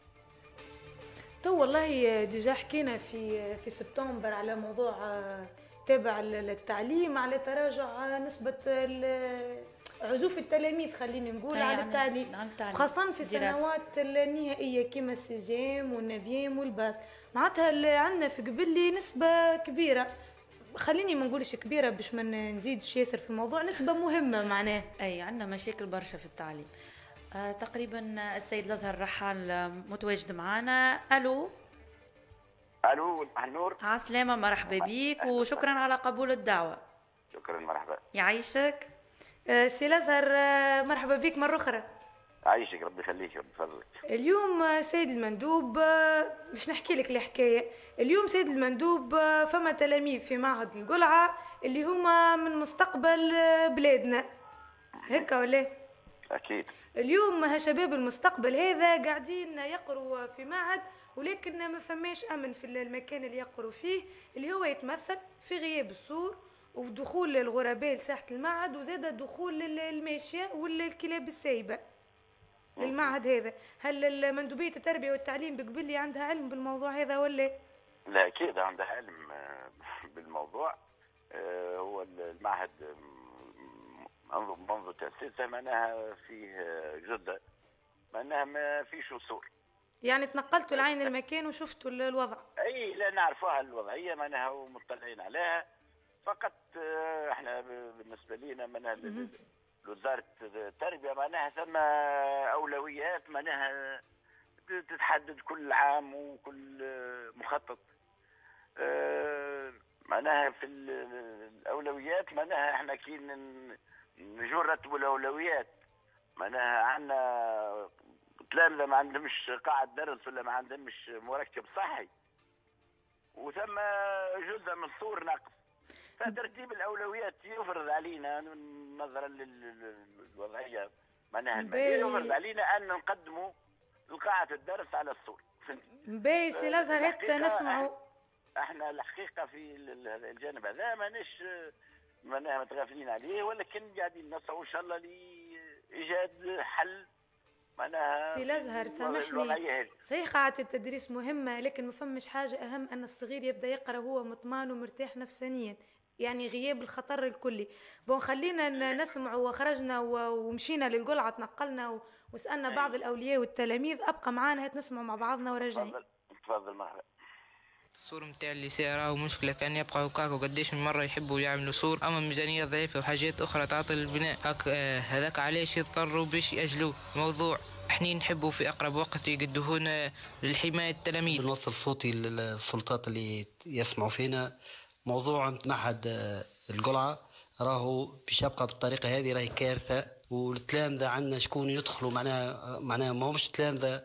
A: تو والله ديجا حكينا في في سبتمبر على موضوع تابع التعليم، على تراجع نسبة عزوف التلاميذ خلينا نقول على يعني التعليم، خاصة في السنوات النهائية كما السيزيام والنافيام والباك. معناتها عندنا في قبلي نسبة كبيرة، خليني ما نقولش كبيرة باش ما نزيدش ياسر في الموضوع، نسبة مهمة معناه.
C: أي عندنا مشاكل برشا في التعليم. آه تقريبا السيد الأزهر رحال متواجد معنا. ألو
J: ألو النور،
C: عسلامة، مرحبا بيك وشكرا على قبول الدعوة.
J: شكرا، مرحبا،
C: يعيشك.
A: آه سي الأزهر، آه مرحبا بيك مرة أخرى.
J: عايشك، ربي يخليك، ربي يفضلك.
A: اليوم سيد المندوب باش نحكي لك الحكايه. اليوم سيد المندوب فما تلاميذ في معهد القلعه اللي هما من مستقبل بلادنا، هكا ولا؟
J: اكيد.
A: اليوم هالشباب المستقبل هذا قاعدين يقروا في معهد، ولكن ما فماش امن في المكان اللي يقروا فيه، اللي هو يتمثل في غياب السور ودخول الغرباء لساحه المعهد، وزاد دخول الماشيه والكلاب السايبه للمعهد هذا. هل مندوبية التربية والتعليم بقبلي عندها علم بالموضوع هذا ولا؟
J: لا أكيد عندها علم بالموضوع. هو المعهد منذ تأسيسه معناها فيه جدة، معناها ما فيش وصول.
A: يعني تنقلتوا لعين المكان وشفتوا الوضع؟
J: أي لا نعرفوها الوضعية معناها ومطلعين عليها، فقط احنا بالنسبة لنا معناها وزارة التربية معناها ثم أولويات معناها تتحدد كل عام وكل مخطط. معناها في الأولويات معناها احنا كي نجوا نرتبوا الأولويات معناها عندنا تلامذة ما عندهمش قاعة درس ولا ما عندهمش مركب صحي، وثم جزء من الصور ناقص، فترتيب الأولويات يفرض علينا نظرا للوضعية معناها المالية، يفرض علينا أن نقدموا قاعة الدرس على الصور.
A: باهي سي الأزهر حتى نسمعوا.
J: احنا الحقيقة في الجانب هذا ماناش معناها متغافلين عليه، ولكن قاعدين نسعوا إن شاء الله لإيجاد حل.
A: سي الأزهر سامحني، صحيح قاعة التدريس مهمة، لكن ما فمش حاجة أهم أن الصغير يبدأ يقرأ وهو مطمئن ومرتاح نفسانيا، يعني غياب الخطر الكلي. بون خلينا نسمع، وخرجنا ومشينا للقلعة، تنقلنا وسألنا بعض الأولياء والتلاميذ. أبقى معانا هات نسمع مع بعضنا وراجعين.
J: تفضل مرحبا.
K: السور متاع الليسي راهو مشكلة، كان يبقى هكاك وقديش من مرة يحبوا يعملوا سور، أما ميزانية ضعيفة وحاجات أخرى تعطل البناء، هك آه هذاك علاش يضطروا باش يأجلوه. موضوع احنا نحبوا في أقرب وقت يقدوهونا للحماية التلاميذ.
L: نوصل صوتي للسلطات اللي يسمعوا فينا. موضوع معهد القلعة راهو باش يبقى بالطريقة هذه راهي كارثة، والتلامذة عندنا شكون يدخلوا معناها معناها ما همش تلامذة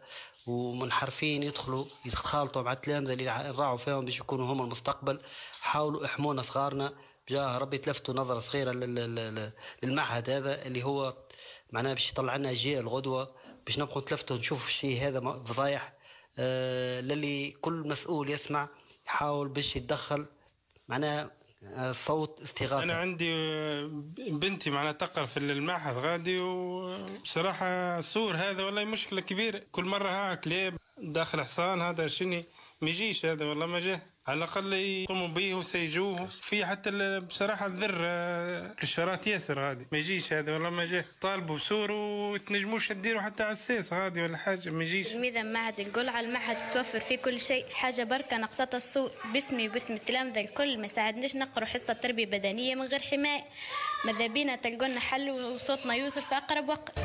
L: ومنحرفين يدخلوا يتخالطوا مع التلامذة اللي نراعوا فيهم باش يكونوا هم المستقبل. حاولوا احمونا صغارنا بجاه ربي، تلفتوا نظرة صغيرة للمعهد هذا اللي هو معناه باش يطلع لنا أجيال غدوة، باش نبقوا نتلفتوا نشوف الشيء هذا فضايح. آه للي كل مسؤول يسمع يحاول باش يتدخل معناه صوت استغاثة.
M: أنا عندي بنتي معناها تقرأ في المعهد غادي، وبصراحة الصور هذا والله مشكلة كبيرة. كل مرة ها كلاب داخل حصان، هذا شني ما يجيش هذا والله ما جاه. على الأقل يقوموا به وسيجوه في حتى بصراحة الذر الشرات ياسر غادي ما يجيش هذا والله ما جاه. طالبوا بسور وتنجموش تديروا حتى عساس غادي ولا حاجة ما يجيش.
N: تلميذة معهد القلعة، المعهد تتوفر فيه كل شيء، حاجة بركة نقصتها السور. باسمي وباسم التلامذة الكل ما ساعدناش نقروا حصة تربية بدنية من غير حماية. ماذا بينا تلقونا حل وصوتنا يوصل في أقرب وقت.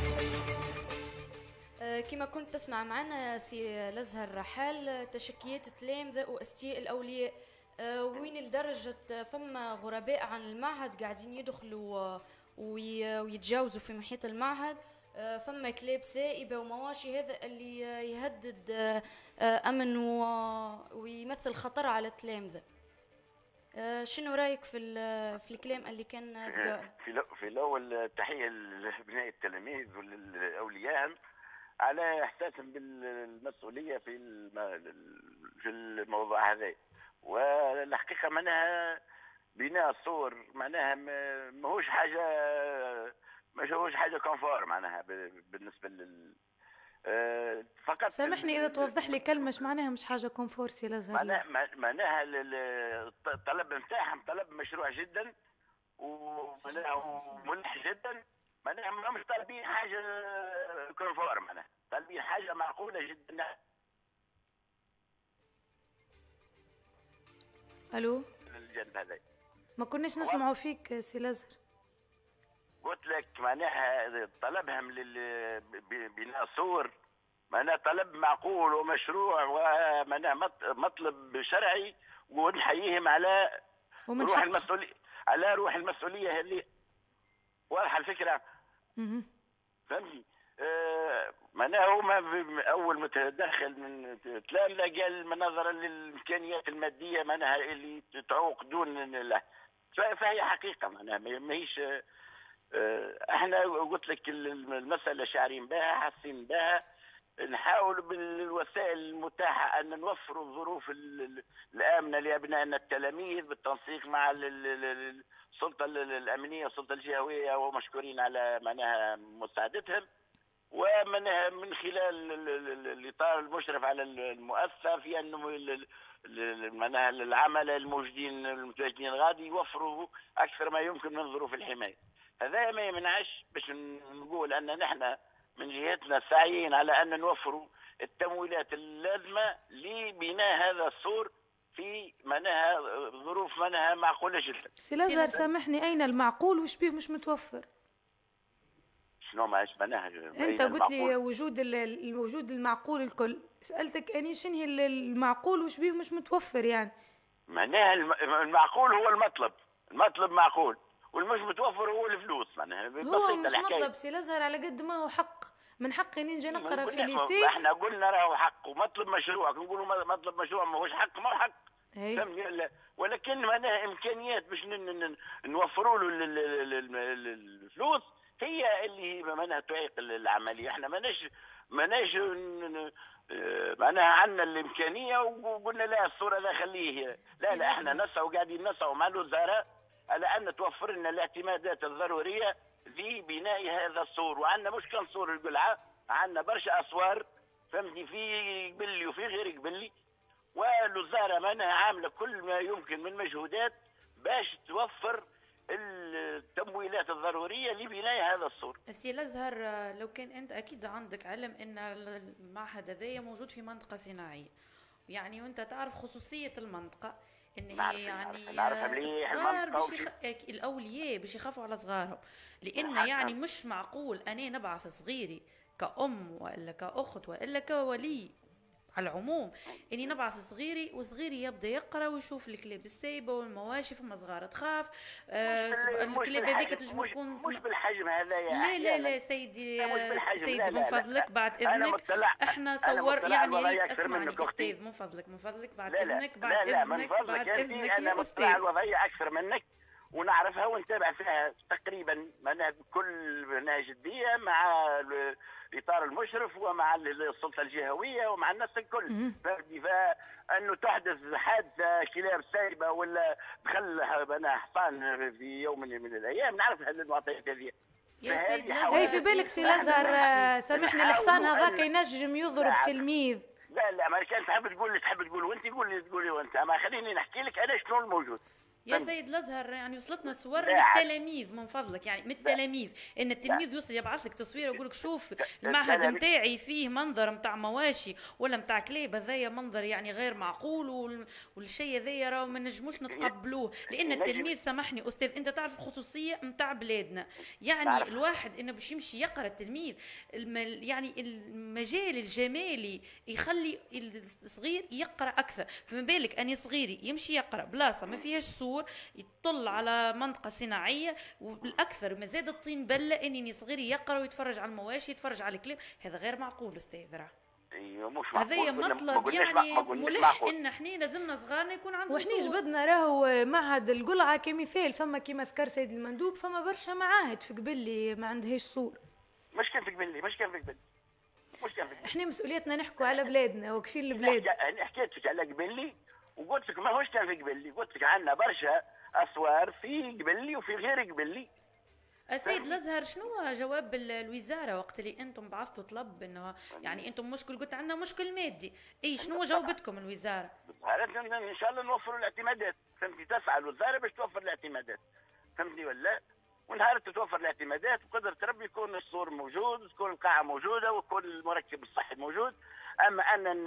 B: كما كنت تسمع معنا سي الازهر رحال تشكيات التلامذة واستياء الاولياء، وين لدرجة فما غرباء عن المعهد قاعدين يدخلوا ويتجاوزوا في محيط المعهد. فما كلاب سائبة ومواشي، هذا اللي يهدد امن ويمثل خطر على التلامذة. شنو رايك في في الكلام اللي كان تقال؟
J: في في الاول تحية لابناء التلاميذ والاولياء على احساسهم بالمسؤوليه في في الموضوع هذا. والحقيقه معناها بناء الصور معناها ماهوش حاجه ماهوش حاجه كونفور معناها بالنسبه لل
A: فقط سامحني اذا توضح لي كلمه ايش معناها مش حاجه كونفور سي الازهر.
J: معناها معناها الطلب نتاعهم طلب مشروع جدا ومعناها ملح جدا. معناها مش طالبين حاجه كونفور، معناها طالبين حاجه معقوله جدا.
A: الو
J: الجانب هذا
A: ما كناش نسمعوا فيك سي الازهر.
J: قلت لك معناها طلبهم لبناء سور معناها طلب معقول ومشروع ومعناها مطلب شرعي، ونحييهم على روح المسؤوليه على روح المسؤوليه هذه. واضحه الفكره؟
A: اها
J: فهمتني؟ آه معناها هما اول متدخل من تلامذه قال نظرا للامكانيات الماديه معناها اللي تعوق دون له، فهي حقيقه معناها ماهيش. آه احنا قلت لك المساله شاعرين بها حاسين بها، نحاول بالوسائل المتاحه ان نوفر الظروف الامنه لابنائنا التلاميذ بالتنسيق مع السلطه الامنيه والسلطه الجهويه، ومشكورين على معناها مساعدتهم. ومنها من خلال الاطار المشرف على المؤسسه في انه معناها العملاء الموجودين المتواجدين غادي يوفروا اكثر ما يمكن من ظروف الحمايه. هذا ما يمنعش باش نقول ان نحن من جهتنا سعيين على ان نوفروا التمويلات اللازمه لبناء هذا السور في معناها ظروف معناها معقوله جدا.
A: سي الازهر سامحني، اين المعقول وش بيه مش متوفر؟
J: شنو معاش معناها؟
A: انت قلت لي وجود الوجود المعقول الكل، سالتك اني شنو المعقول وش بيه مش متوفر يعني؟
J: معناها المعقول هو المطلب، المطلب معقول والمش متوفر هو الفلوس. معناها
A: هو مش مطلب سي الازهر على قد ما هو حق، من حقي اني نجي نقرا في الليسي.
J: احنا قلنا راهو حق ومطلب مشروع، نقولوا مطلب مشروع ماهوش حق ما هو حق، فهمني؟ ولكن معناها امكانيات باش نوفروا له الفلوس هي اللي معناها تعيق العمليه. احنا ماناش ماناش معناها عندنا الامكانيه وقلنا لا الصوره لا خليه، لا لا احنا نسعوا قاعدين نسعوا مع الوزاره على ان توفر لنا الاعتمادات الضروريه لبناء هذا السور. وعندنا مش كان سور القلعه، عندنا برشا اسوار فهمتني في قبلي وفي غير قبلي، والوزاره معناها عامله كل ما يمكن من مجهودات باش توفر التمويلات الضروريه لبناء هذا السور.
C: سي الازهر لو كان انت اكيد عندك علم ان المعهد هذايا موجود في منطقه صناعيه، يعني وانت تعرف خصوصيه المنطقه ان هي يعني
J: نعرف مليح المنطقه
C: بش يخ... الاولياء باش يخافوا على صغارهم، لان يعني مش معقول انا نبعث صغيري كأم والا كأخت والا كولي على العموم اني نبعث صغيري وصغيري يبدا يقرا ويشوف الكلاب السايبه والمواشي، فما صغار تخاف. آه الكلاب هذيك تنجم تكون
J: مش بالحجم هذا يا
C: لا لا لا سيدي سيدي
J: لا لا
C: من فضلك بعد اذنك احنا صور يعني اسمعني استاذ من فضلك من فضلك بعد اذنك بعد اذنك بعد اذنك
J: انا مطلع الوضعيه اكثر منك ونعرفها ونتابع فيها تقريبا بكل جديه مع الاطار المشرف ومع السلطه الجهويه ومع الناس الكل. فانه تحدث حادثه كلاب سايبه ولا دخل انا حصان في يوم من الايام نعرف هالمعطيات هذه.
C: يا سيدي
B: هي في بالك سي لازهر سامحني الحصان هذاك ينجم يضرب تلميذ.
J: لا لا ما كان تحب تقول اللي تحب تقول وانت قولي تقولي وانت، ما خليني نحكي لك انا شنو الموجود.
C: يا سيد الازهر يعني وصلتنا صور من التلاميذ من فضلك، يعني من التلاميذ ان التلميذ يوصل يبعث لك تصوير ويقول لك شوف المعهد نتاعي فيه منظر نتاع مواشي ولا نتاع كلاب، هذايا منظر يعني غير معقول والشيء هذايا راه ما نجموش نتقبلوه، لان التلميذ سامحني استاذ انت تعرف الخصوصيه نتاع بلادنا، يعني الواحد انه باش يمشي يقرا التلميذ يعني المجال الجمالي يخلي الصغير يقرا اكثر، فما بالك اني صغيري يمشي يقرا بلاصه ما فيهاش صور يطل على منطقه صناعيه وبالاكثر ما زاد الطين بله انني صغيري يقرا ويتفرج على المواشي يتفرج على الكلاب، هذا غير معقول استاذ راه.
J: ايوه مش
C: معقول هذايا مطلب يعني ملح ان احنا لازمنا صغارنا يكون عندهم
B: وحنا جبدنا راهو معهد القلعه كمثال، فما كيما ذكر سيد المندوب فما برشا معاهد في قبلي ما عندهاش صور.
J: مش كان في قبلي مش كان في قبلي مش كان في قبلي
B: احنا مسؤوليتنا نحكوا على بلادنا واقفين البلاد.
J: انا حكيت لك على قبلي وقلت لك ماهوش كان في قبلي، قلت لك عندنا برشا اسوار في قبلي وفي غير قبلي.
C: السيد الازهر شنو جواب الوزاره وقت اللي انتم بعثتوا طلب انه يعني انتم مشكل قلت عندنا مشكل مادي، اي شنو جاوبتكم الوزاره؟
J: ان شاء الله نوفروا الاعتمادات، فهمتي؟ تسعى الوزاره باش توفر الاعتمادات، فهمتي ولا؟ ونهار تتوفر الاعتمادات وقدرة ربي يكون السور موجود، تكون القاعه موجوده ويكون المركب الصحي موجود، اما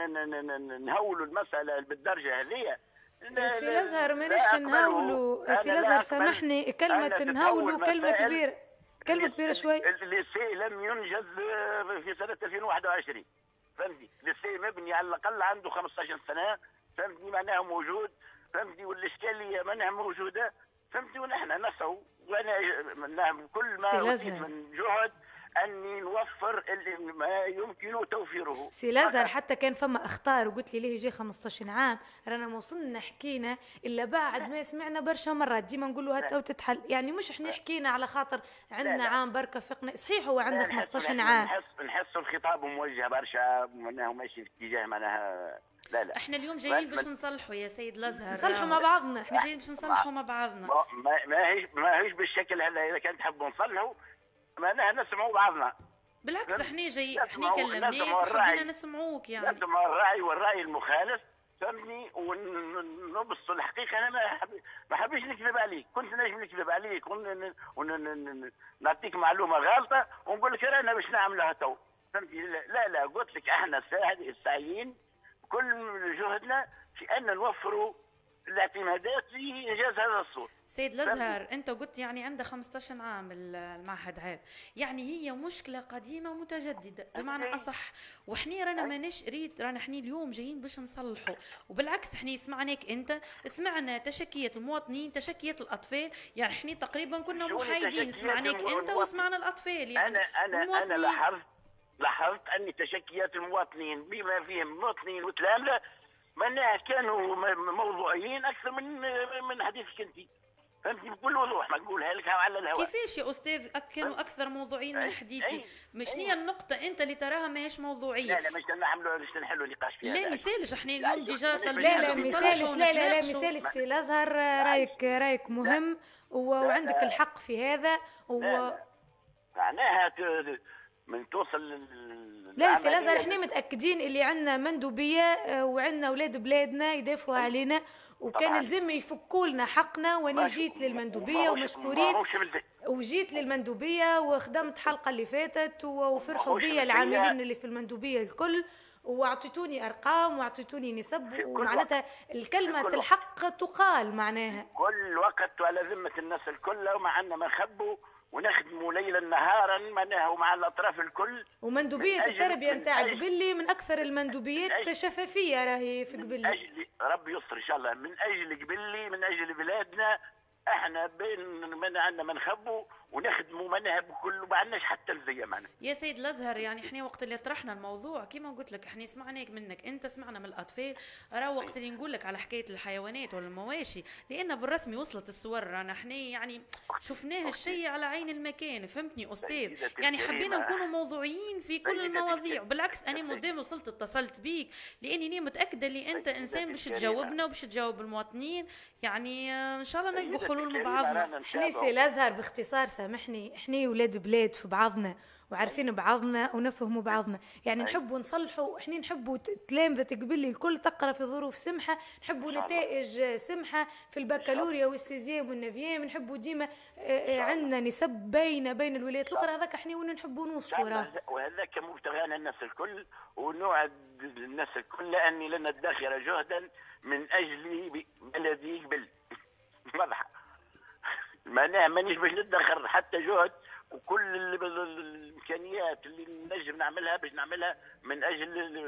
J: ان نهولوا المساله بالدرجه هذه.
B: سي الازهر ماناش نهولوا، سي الازهر سامحني كلمه نهولوا كلمه كبيره كلمه كبيره شوي.
J: الليسي لم ينجز في سنه ألفين وواحد وعشرين، فهمتي؟ الليسي مبني على الاقل عنده خمسطاش سنه، فهمتني؟ معناها موجود، فهمتي؟ والاشكاليه معناها موجوده، فهمتي؟ ونحن نسعوا وانا كل ما أريد من جهد اني نوفر اللي ما يمكن توفيره.
B: سي لازر حتى كان فما اخطار وقلت لي ليه جي خمسطاش عام رانا ما وصلنا حكينا الا بعد ما سمعنا برشا مرات ديما نقولوا هات او تتحل، يعني مش احنا حكينا على خاطر عندنا عام بركه فقنا، صحيح هو عنده خمسطاش عام.
J: نحس نحس الخطاب موجه برشا معناها ماشي في اتجاه معناها لا لا.
C: احنا اليوم جايين باش نصلحوا يا سيد الازهر،
B: نصلحوا مع بعضنا،
C: احنا جايين باش نصلحوا مع بعضنا.
J: ما ما هيش ما هيش بالشكل هذا، اذا كان تحبوا نصلحوا معناها نسمعوا بعضنا.
C: بالعكس احنا جاي احنا كلمناك وحبينا نسمعوك، يعني
J: نسمع الراي والراي المخالف، فهمني؟ ونبصوا الحقيقه. انا ما ما حبيتش نكذب عليك، كنت نجم نكذب عليك ونعطيك معلومه غلطه ونقول لك انا باش نعملها تو، فهمتي؟ لا لا قلت لك احنا الساعيين كل جهدنا في ان نوفروا الاعتمادات في انجاز هذا الصوت.
C: سيد الازهر انت قلت يعني عنده خمسطاش عام المعهد هذا، يعني هي مشكله قديمه ومتجدده بمعنى اصح، وحنا رانا ماناش ريت رانا حنا اليوم جايين باش نصلحوا، وبالعكس حنا سمعناك انت، سمعنا تشكيات المواطنين تشكيات الاطفال، يعني حنا تقريبا كنا محايدين، سمعناك انت وسمعنا الاطفال. يعني
J: انا انا انا لاحظت لاحظت ان تشكيات المواطنين بما فيهم مواطنين وتلامذه معناها كانوا موضوعيين اكثر من من حديثك انت، فهمتني؟ بكل وضوح ما نقولها لك على الهواء.
C: كيفاش يا استاذ كانوا اكثر موضوعيين من حديثي؟ مش هي النقطه انت اللي تراها ماهيش موضوعيه؟
J: لا لا مش نعملوا مش نحلوا نقاش فيها.
C: لا مثالش احنا اليوم ديجا
B: طالبين. لا لا مثالش لا لا لا مثالش سي الازهر، رايك رايك مهم وعندك الحق في هذا و
J: معناها من توصل
B: لا سي الازهر احنا متاكدين اللي عندنا مندوبيه وعندنا اولاد بلادنا يدافعوا علينا، وكان يلزم يفكوا لنا حقنا، وانا جيت للمندوبيه ومشكورين وجيت للمندوبيه وخدمت حلقه اللي فاتت وفرحوا بيا العاملين اللي في المندوبيه الكل، واعطيتوني ارقام واعطيتوني نسب، ومعناتها الكلمه الحق تقال معناها
J: كل وقت على ذمه الناس الكل، وما عندنا ما نخبوا ونخدموا ليلا نهارا معناها ومع الاطراف الكل.
A: ومندوبيه التربيه نتاع قبلي من اكثر المندوبيات
J: أجل
A: شفافيه راهي في قبلي.
J: من اجل ربي يستر ان شاء الله، من اجل قبلي من اجل بلادنا. احنا بين من عندنا ما نخبوا ونخدموا منها بكل ما عندناش حتى الزيه معنا.
C: يا سيد الازهر يعني احنا وقت اللي طرحنا الموضوع كيما قلت لك احنا سمعناك منك انت، سمعنا من الاطفال، راه وقت اللي نقول لك على حكايه الحيوانات ولا المواشي لان بالرسمي وصلت الصور رانا احنا يعني شفناه الشيء على عين المكان، فهمتني استاذ؟ يعني حبينا نكونوا موضوعيين في كل المواضيع، بالعكس انا قدام وصلت اتصلت بيك لاني متاكده اللي انت انسان باش تجاوبنا وباش تجاوب المواطنين، يعني ان شاء الله نلقوا حلول مع بعضنا.
A: احنا سي الازهر باختصار سامحني، احنا ولاد بلاد في بعضنا وعارفين بعضنا ونفهموا بعضنا، يعني نحبوا نصلحوا، احنا نحبوا تلامذة قبلي الكل تقرا في ظروف سمحه، نحبوا نتائج سمحه في البكالوريا والسيزيام والنافيام، نحبوا ديما عندنا نسب باينه بين الولايات الاخرى، هذاك احنا وين نحبوا نوصلوا.
J: وهذاك مبتغانا الناس الكل ونوعد الناس الكل اني لن ندخر جهدا من اجل بلدي قبل واضحه. معناها مانيش باش ندخر حتى جهد، وكل الامكانيات اللي نجم نعملها باش نعملها من اجل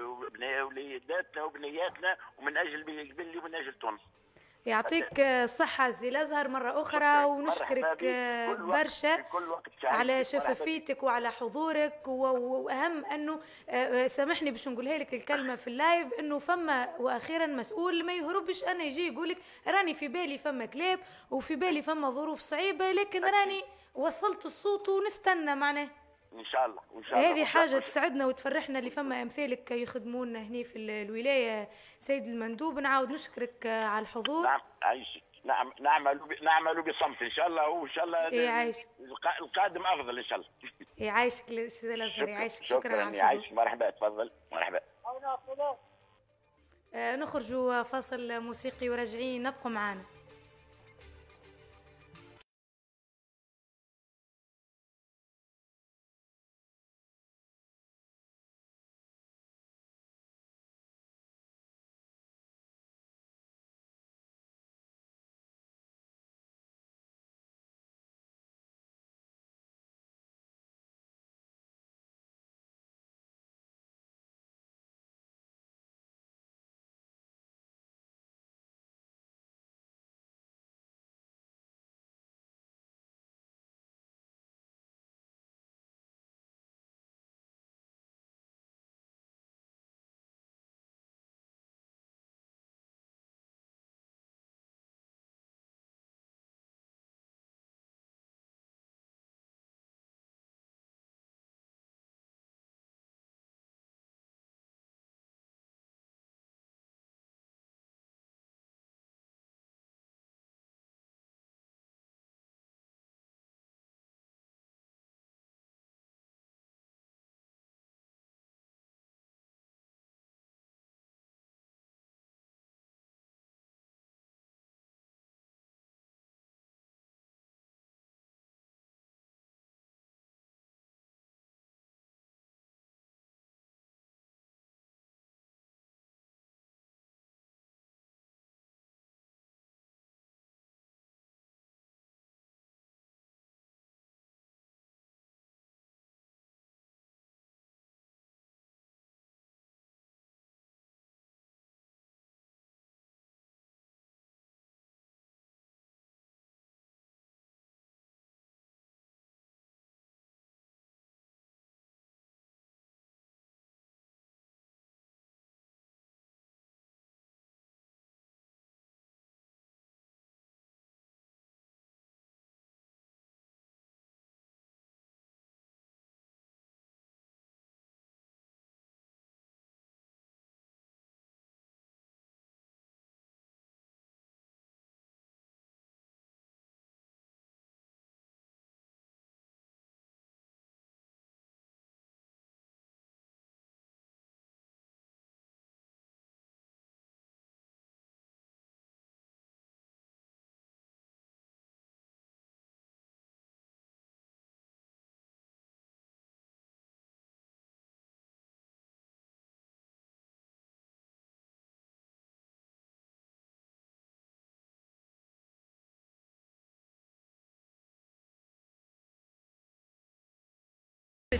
J: وليداتنا وبنياتنا ومن اجل قبلي ومن اجل تونس.
A: يعطيك الصحة سي الازهر مرة أخرى، ونشكرك برشا على شفافيتك وعلى حضورك، وأهم أنه سامحني باش نقولها لك الكلمة في اللايف، أنه فما وأخيرا مسؤول ما يهربش أنا يجي يقولك راني في بالي فما كلاب وفي بالي فما ظروف صعيبة، لكن راني وصلت الصوت ونستنى معناه.
J: ان شاء الله وان شاء الله
A: هذه حاجه تسعدنا وتفرحنا اللي فما امثالك يخدمونا هنا في الولايه سيد المندوب. نعاود نشكرك على الحضور.
J: نعم عايشك. نعم نعمل نعمل بصمت ان شاء الله، وان شاء الله
A: يعيشك
J: القادم افضل ان شاء الله.
A: يعيشك استاذ الازهر، يعيشك. شكرا,
J: شكرا على الحضور. مرحبا تفضل. مرحبا.
A: آه نخرج فاصل موسيقي وراجعين، نبقوا معنا.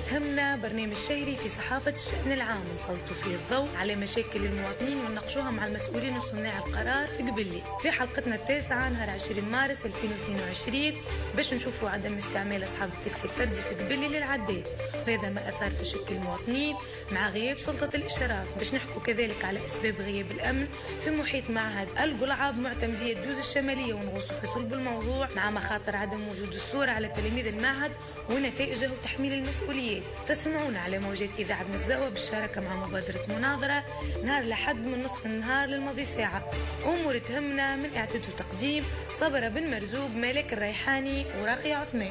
A: تهمنا برنامج شهري في صحافة الشأن العام نسلطوا فيه الضوء على مشاكل المواطنين ونناقشوها مع المسؤولين وصناع القرار في قبلي. في حلقتنا التاسعة نهار عشرين مارس ألفين واثنين وعشرين باش نشوفوا عدم استعمال أصحاب التاكسي الفردي في قبلي للعداد، وهذا ما أثار تشكي المواطنين مع غياب سلطة الإشراف. باش نحكوا كذلك على أسباب غياب الأمن في محيط معهد القلعة بمعتمدية دوز الشمالية ونغوصوا في صلب الموضوع مع مخاطر عدم وجود الصورة على تلاميذ المعهد ونتائجه وتحميل المسؤوليات. تسمعونا على موجات إذاعة نفزاوة بالشراكة مع مبادرة مناظرة نهار لحد من نصف النهار للماضي ساعة. أمور تهمنا من إعداد وتقديم صبرة بن مرزوق، مالك الريحاني وراقية عثمان.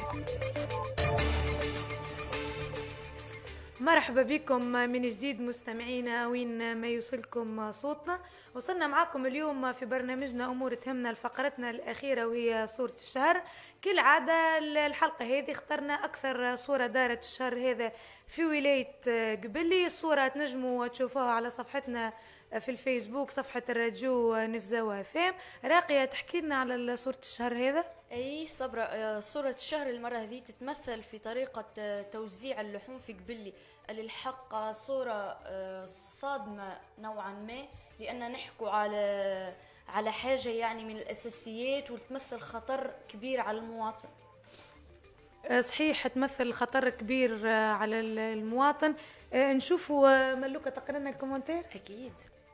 O: مرحبا بكم من جديد مستمعينا وين ما يوصلكم صوتنا. وصلنا معكم اليوم في برنامجنا أمور تهمنا لفقرتنا الأخيرة وهي صورة الشهر. كالعادة الحلقة هذه اخترنا أكثر صورة دارت الشهر هذا في ولاية قبلي. الصورة تنجموا تشوفوها على صفحتنا في الفيسبوك، صفحة الراديو نفزاوة فام. راقية تحكي لنا على صورة الشهر هذا.
B: اي صبرا، صورة الشهر المرة هذه تتمثل في طريقة توزيع اللحوم في قبلي. للحق صورة صادمة نوعا ما، لأن نحكوا على على حاجة يعني من الأساسيات وتمثل خطر كبير على المواطن.
O: صحيح، تمثل خطر كبير على المواطن. نشوفوا ملوكة تقرا لنا الكومنتير.
C: أكيد.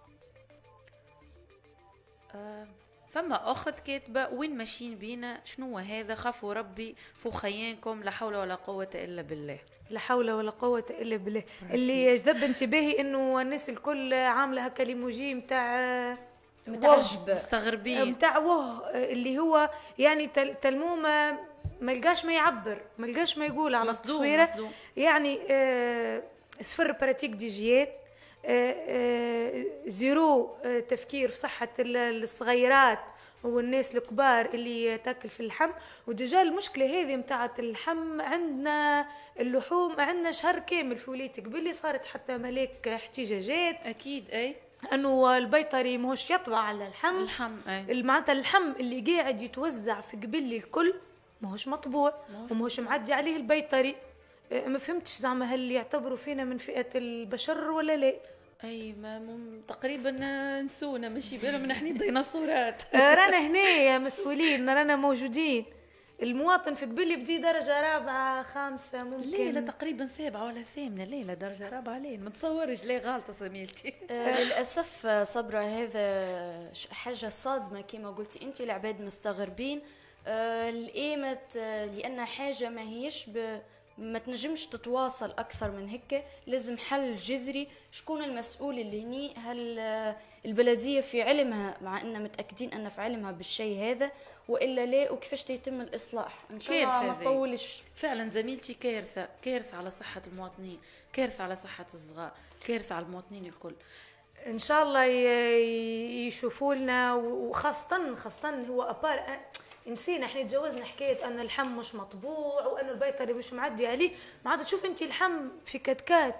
C: أه فما أخت كاتبة وين ماشيين بينا، شنو هذا، خافوا ربي فو خيانكم، لا حول ولا قوة إلا بالله.
O: لا حول ولا قوة إلا بالله. اللي جذب انتباهي إنه الناس الكل عاملة هكا ليموجي متاع
B: متعجبة
C: مستغربين
O: متاع واه اللي هو يعني تلموم ما لقاش ما يعبر، ما لقاش ما يقول على التصويرة. مصدوم. يعني آه صفر براتيك ديجيات، آه آه زيرو آه تفكير في صحة الصغيرات والناس الكبار اللي تاكل في اللحم. ودجا المشكلة هذه متاعت اللحم عندنا اللحوم عندنا شهر كامل في ولاية قبلي، صارت حتى ملاك احتجاجات.
C: أكيد. أي
O: انه البيطري ماهوش يطبع على اللحم.
C: اللحم أي
O: معناتها اللحم اللي قاعد يتوزع في قبلي الكل ماهوش مطبوع وماهوش معدي عليه البيطري. ما فهمتش زعما هل يعتبروا فينا من فئة البشر ولا لا؟
C: اي ما مم... تقريبا نسونا ماشي بالهم نحن ديناصورات.
O: رانا هنا يا مسؤولين، رانا موجودين. المواطن في قبلي بدي درجة رابعة خامسة ممكن.
C: لا لا تقريبا سابعة ولا ثامنة. لا لا درجة رابعة. لين ما تصورش. لا غلطة زميلتي.
B: آه للأسف صبرا هذا حاجة صادمة كما قلتي انت، العباد مستغربين. آه القيمة آه لأن حاجة ما هيش ب ما تنجمش تتواصل أكثر من هيك، لازم حل جذري. شكون المسؤول اللي هني؟ هل البلدية في علمها، مع أننا متأكدين أن في علمها بالشيء هذا وإلا لا؟ وكيفاش يتم الإصلاح؟ إن شاء الله ما تطولش.
C: فعلا زميلتي كارثة، كارثة على صحة المواطنين، كارثة على صحة الصغار، كارثة على المواطنين الكل.
O: إن شاء الله يشوفوا لنا. وخاصة خاصة هو أبار نسينا احنا تجاوزنا حكايه ان اللحم مش مطبوع وان البيطري مش معدي عليه. ما عاد تشوف انت اللحم في كتكات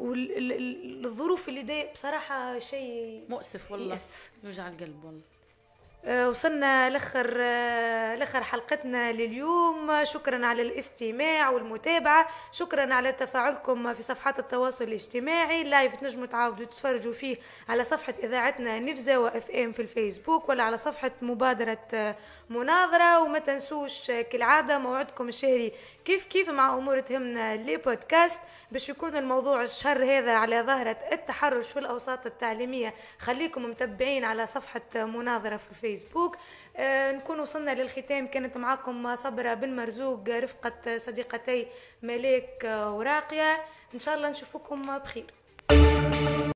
O: والظروف اللي داير بصراحه شيء
C: مؤسف والله،
O: يأسف
C: يوجع القلب والله.
O: أه وصلنا لاخر أه لاخر حلقتنا لليوم. شكرا على الاستماع والمتابعه، شكرا على تفاعلكم في صفحات التواصل الاجتماعي. لايف تنجموا تعاودوا تتفرجوا فيه على صفحه اذاعتنا نفزاوة اف ام في الفيسبوك ولا على صفحه مبادره مناظره. وما تنسوش كالعاده موعدكم الشهري كيف كيف مع امور تهمنا لي بودكاست، باش يكون الموضوع الشهر هذا على ظاهره التحرش في الاوساط التعليميه. خليكم متبعين على صفحه مناظره في الفيسبوك. فيسبوك. آه نكون وصلنا للختام. كانت معكم صبرة بن مرزوق رفقة صديقتي ملاك وراقية. إن شاء الله نشوفكم بخير.